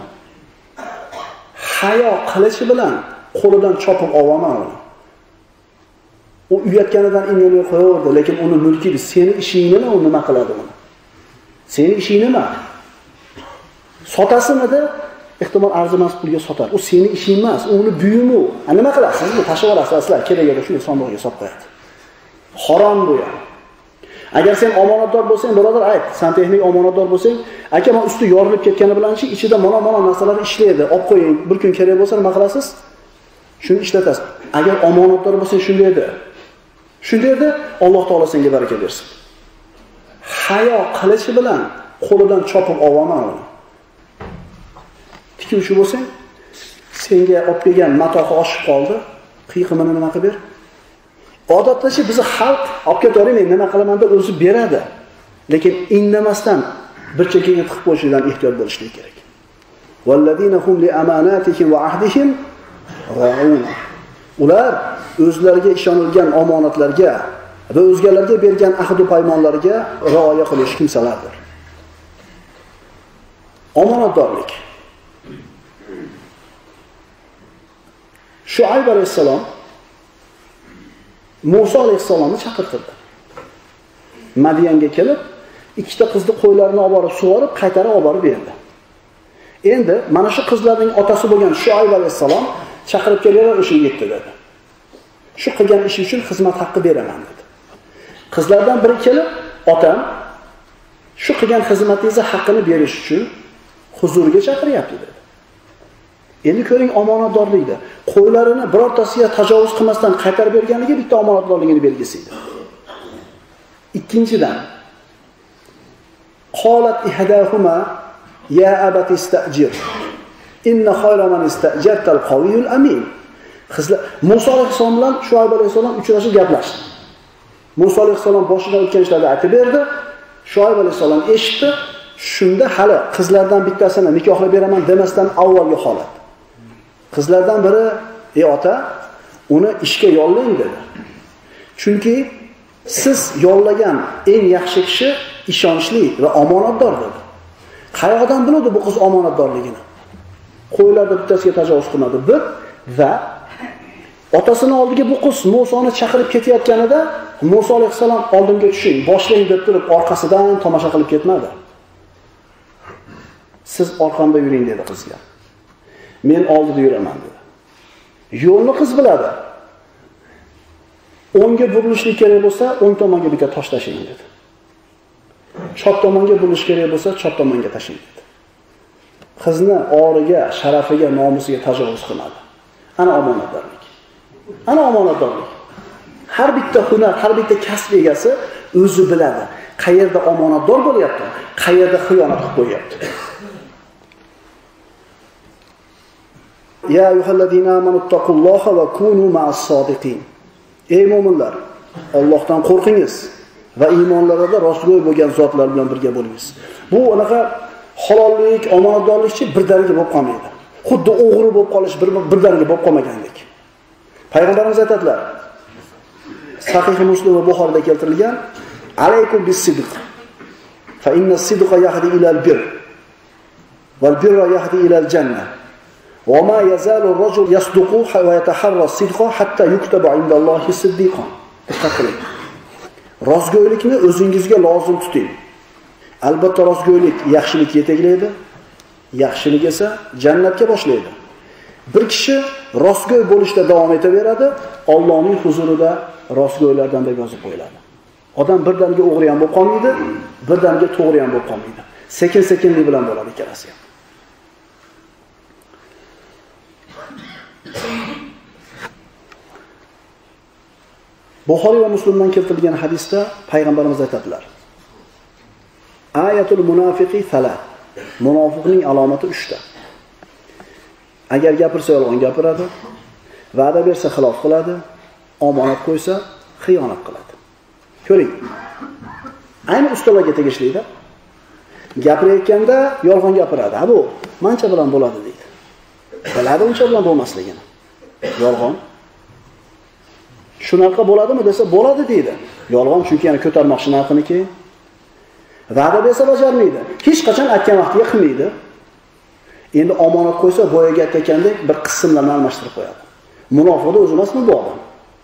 Hayo qilishi bilan qo'lidan chopib olvaman uni. U uyatganidan indamay qo'yaverdi, lekin uni mulki edi. Seni ishingni u nima qiladi uni? Seni ishing nima? Sotasimidi? Ehtimol arzimas pulga sotar. U seni ishing emas, u uni buyumi u. A nima qilasiz? Uni tashib olasiz, sizlar kerakida shuni sandiqqa solib qo'yadi. Harom bu ya. Agar sen omonatdor bo'lsang, birodar ayt, santexnik omonatdor bo'lsang, aka men usti yorilib ketgani bilanchi ichida mana-mana narsalar ishlaydi. Olib qo'ying, bir kun kerak bo'lsa nima qilasiz? Shuni ishlatasiz. Agar omonatdor bo'lsang shunday edi. Shunday edi, Alloh taolo senga baraka bersin. Hayo qilishi bilan qo'lidan chopib olvaman uni. Tikuvchi bo'lsang, senga olib kelgan matohi oshib qoldi, qiyiqimini nima qilib ber? Odatda bizni xalq olib ketavering, men nima qilaman deb o'zi beradi. Lekin indamasdan bir chekkaga tiqib qo'yishdan ehtiyot bo'lishlik kerak. Valladina hum li amanatihim va ahdihim ra'un. Ular o'zlariga ishonilgan omonatlarga va o'zgalarga bergan ahd va paymonlarga rioya qilish kimsalardir. Omonatdorlik. Shuayb alayhissalom Musa alayhissalomni chaqirtirdi. Madiyanga kelib, ikkita qizni qo'ylarini olib borib sug'orib, qaytarib olib borib berdi. Endi mana shu qizlarning otasi bo'lgan Shuayb alayhissalom chaqirib kelganlar o'sha yetdi dedi. Shu qilgan ishi uchun xizmat haqqi beraman dedi. Qizlardan biri kelib, otam shu qilgan xizmatingizni haqqini berish uchun huzuriga chaqiryapti dedi. Endi ko'ring omonatdorlikda. Qo'ylarini birortasiga tajovuz qilmasdan qaytarib berganligi bitta omonatdorligini belgisi edi. Ikkinchidan qolat ihdahuma ya abati istajir inna khayra man istajarta al-qawiyul amin. Qizlar Musa alayhisalom bilan Shuayb alayhisalom uchrashib gaplashdi. Musa alayhisalom boshidan o'tgan ishlarni aytib berdi. Shuayb alayhisalom eshitdi. Shunda hali qizlardan bittasini nikohlab beraman demasdan avvalgi holat. Qizlardan biri, "Ey ota, uni ishga yollang" dedi. Chunki siz yollagan eng yaxshi kishi ishonchli va omonatdor dedi. Qayoqdan biladi bu qiz omonatdorligini? Qo'ylarda bittasiga tajovuz qilmadi bir va otasini oldiga bu qiz Musoni chaqirib ketayotganida Musa alayhisalom oldimga tushing, boshlang deb turib orqasidan tomosha qilib ketmadi. Siz orqamda yuring dedi qizga. Men oldida yuraman dedi. Yo'lni qiz biladi. O'ngga burilishlik kerak bo'lsa, o'ng tomonga bitta tosh tashlang dedi. Chap tomonga burilish kerak bo'lsa, chap tomonga tashlang dedi. Qizni origa, sharafiga, nomusiga tajovuz qilmadi. Ana omonatdorlik. Ana omonatdorlik. Har bitta hunar, har bitta kasb egasi o'zi biladi. Qayerda omonatdor bo'lyapti, qayerda xiyonat qilib qo'yapti. Ya ayyuhallazina amanu taqulloha va kunu ma'as sodiqin. Ey mu'minlar, Allohdan qo'rqingiz va iymonlarida rostgo'y bo'lgan zotlar bilan birga bo'lingiz. Bu anaqa halollik, omonatdorlikchi birdaniga bo'lib qolmaydi. Xuddi o'g'ri bo'lib qolish bir birdaniga bo'lib qolmagandek. Payg'ambarimiz aytadilar. Sahih Muslim va Buxoriyda keltirilgan: "Alaykum bis-sidq. Fa inna-as-sidqa yahdi ila al-birr. Wal-birra yahdi ila al-jannah. Wa ma yazalu ar-rajul yasduqu wa yataharra as-sidqa hatta yuktaba 'inda Allohi siddiqan." Rostgo'ylikni o'zingizga lozim tuting. Albatta rostgo'ylik yaxshilik yetaklaydi, yaxshilik esa jannatga boshlaydi. Bir kishi rostgo'y bo'lishda davom etaveradi, Allohning huzurida rostgo'ylardan deb yozib qo'yiladi. Odam birdaniga o'g'ri ham bo'lib qolmaydi, birdaniga to'g'ri ham bo'lib qolmaydi. Sekin-sekinlik bilan bo'ladi ikkalasi ham. Buxoriy va Muslimdan keltirilgan hadisda payg'ambarimiz aytadilar: Ayatul munafiqi salat. Munofiqning alomati uchta. Agar gapirsa yolg'on gapiradi, va'da bersa xilof qiladi, omonat qo'ysa xiyonat qiladi. Ko'ring. Ayni ustalarga tegishlidir. Gapirayotganda yolg'on gapiradi. Ha bu mancha bilan bo'ladi deydi. Biladi uncha bilan bo'lmasligini. Yolg'on. Shunaqa bo'ladimi desa bo'ladi deydi. Yolg'on chunki yana ko'tarmoqchi narxiniki. Va'da bersa bajarmaydi. Hech qachon aytgan vaqtiga qilmaydi. Endi omonat qo'ysa boyaga aytgandek bir qismlarni almashtirib qo'yadi. Munofiqda o'zi emasmi bu odam?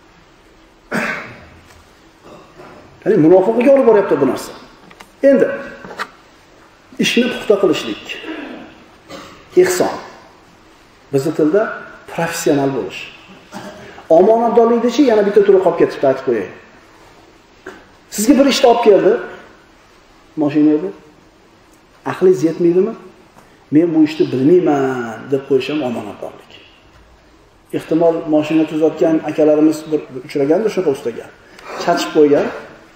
Ya'ni munofiqlikka olib boryapti bu narsa. Endi ishni puxta qilishlik. Ihson. Bizning tilda professional bo'lish. Omonatdorlikdachi yana bitta turi qolib ketibdi, aytib qo'yay. Sizga bir ishni olib keldi. Mashinada. Aqlingiz yetmaydimi? Men bu ishni bilmayman deb qo'yishim omonatdorlik. Ehtimol mashina tuzatgan akalarimiz bir uchragandir shunaqa ustaga. Chatib qo'ygan.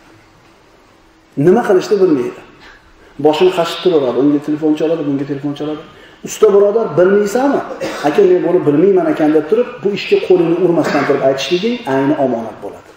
Nima qilishni bilmaydi. Boshini qashib turaveradi. Unga telefon chaladi, bunga telefon chaladi. Usta birodar, bilmaysanmi? Aka, men buni bilmayman ekan deb turib, bu ishga qo'lini urmasdan turib aytishligi ayni omonat bo'ladi.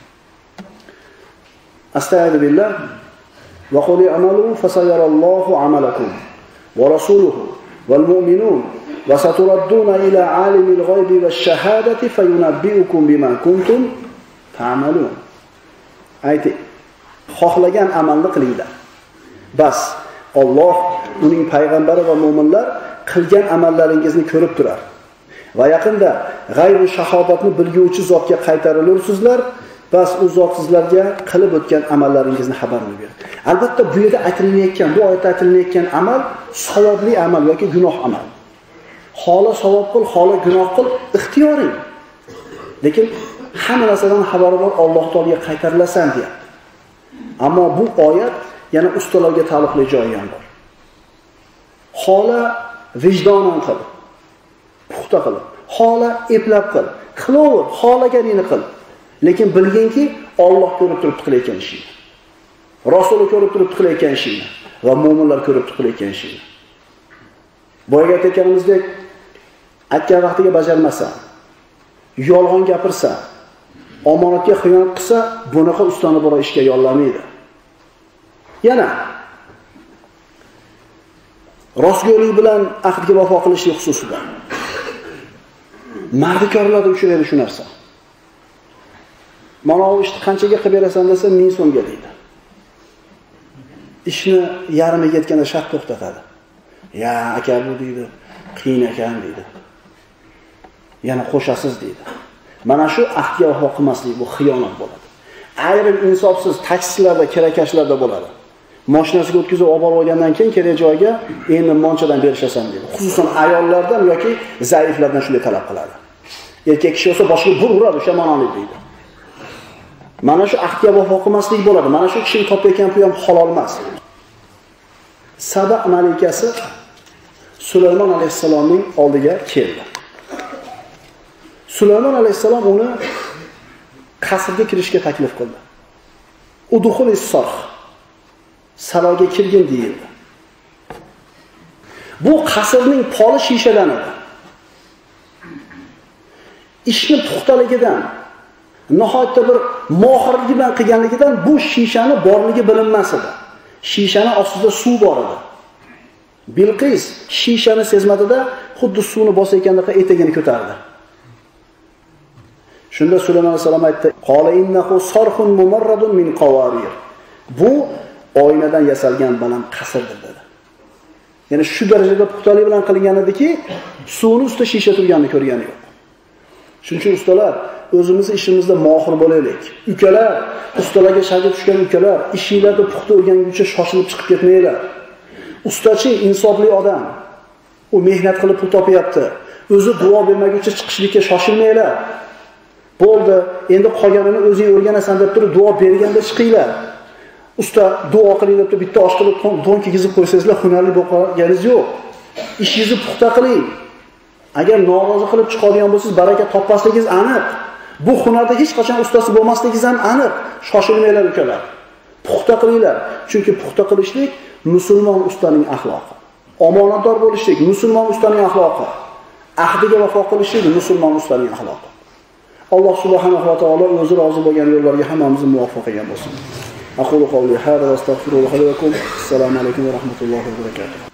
Astagfirullah. Va qul i'malu fasayarallohu amalakum va rasuluhu val mu'minun va saturadduna ila alimil g'aybi vash shahadati fayunabbiukum bima kuntum ta'malun. Ayting, xohlagan amalni qilinglar. Bas, Alloh, uning payg'ambari va mu'minlar qilgan amallaringizni ko'rib turar. Va yaqinda g'aybi shahodatni bilguvchi zotga qaytarilursizlar. Bas u zot sizlarga qilib o'tgan amallaringizni xabar beradi. Albatta bu yerda aytilayotgan, bu oyatda aytilayotgan amal savobli amal yoki gunoh amal. Xola savob qil, xola gunoh qil, ixtiyoring. Lekin hamma narsadan xabari bor, Alloh taolaga qaytarilasan deyapti. Ammo bu oyat yana ustalarga taalluqli joyi ham bor. Xola vijdonan qil. Puxta qil. Xola eplab qil. Qilaver, xolaganingni qil. Lekin bilginki, Alloh ko'rib turibdi qilayotgan ishingni. Rasuli ko'rib turibdi qilayotgan ishingni va mu'minlar ko'rib turibdi qilayotgan ishingni. Boyaga aytganimizdek, aytgan vaqtiga bajarmasa, yolg'on gapirsa, omonatga xiyonat qilsa, bunaqa ustani bor ishga yollamaydi. Yana rostgo'ylik bilan ahdga vafo qilishlik xususida mardikorlarda uchraydi shu narsa. Mana bu ishni qanchaga qilib berasan desa ming so'mga deydi. Ishni yarmiga yetganda shart to'xtatadi. Ya aka bu deydi, qiyin ekan deydi. Yana qo'shasiz deydi. Mana shu ahdga vafo qilmaslik bu xiyonat bo'ladi. Ayrim insofsiz taksilarda, kirakashlarda bo'ladi. Mashinasiga o'tkazib olib olgandan keyin kerak joyga endi monchadan berishasan deydi. Xususan ayollardan yoki zaiflardan shunday talab qiladi. Erkak kishi olsa boshiga bir uradi, o'sha ma'nolik deydi. Mana shu ahdga vafo qilmaslik bo'ladi. Mana shu kishining topayotgan puli ham halol emas. Saba malikasi Sulaymon alayhisalomning oldiga keldi. Sulaymon alayhisalom uni qasrga kirishga taklif qildi. Udkhul is-sarh. Saroyga kirgin deyildi. Bu qasrning poli shishadan edi. Ishni puxtaligidan, nihoyatda bir mohirlik bilan qilganligidan bu shishani borligi bilinmas edi. Shishani ostida suv bor edi. Bilqis shishani sezmadida xuddi suvni bosayotgandek etagini ko'tardi. Shunda Sulaymon alayhisalom aytdi: "Qala innahu sarhun mumarradun min qawarir." Bu oynadan yasalgan baland qasrdir dedi. Ya'ni shu darajada puxtalik bilan qilingan ediki, suvning ustida shisha turganini ko'rgani yo'q. Shuning uchun ustalar, o'zimizni ishimizda mohir bo'laylik. Ukalar, ustalarga shagird tushgan ukalar, ishingizda puxta o'rganguncha shoshilib chiqib ketmanglar. Ustachi insofli odam. U mehnat qilib pul topyapti. O'zi duo bermaguncha chiqishlikka shoshilmanglar. Bo'ldi, endi qolganini o'zing o'rganasan deb turib duo berganda chiqinglar. Usta duo qiling deb bitta osh qilib don kiygizib qo'ysangizlar, hunarli bo'lib qolganingiz yo'q. Ishingizni puxta qiling. Agar norozi qilib chiqadigan bo'lsangiz, baraka topmasligingiz aniq. Bu hunarda hech qachon ustasi bo'lmasligingiz ham aniq. Shoshilmanglar ukalar. Puxta qilinglar. Chunki puxta qilishlik musulmon ustaning axloqi. Omonatdor bo'lishlik musulmon ustaning axloqi. Ahdiga vafo qilishlik musulmon ustaning axloqi. Alloh subhanahu va taolo o'zi rozi bo'lgan yo'llarga hammamizni muvaffaq qilgan bo'lsin. أقول قولي هذا واستغفر الله لي ولكم. السلام عليكم ورحمة الله وبركاته.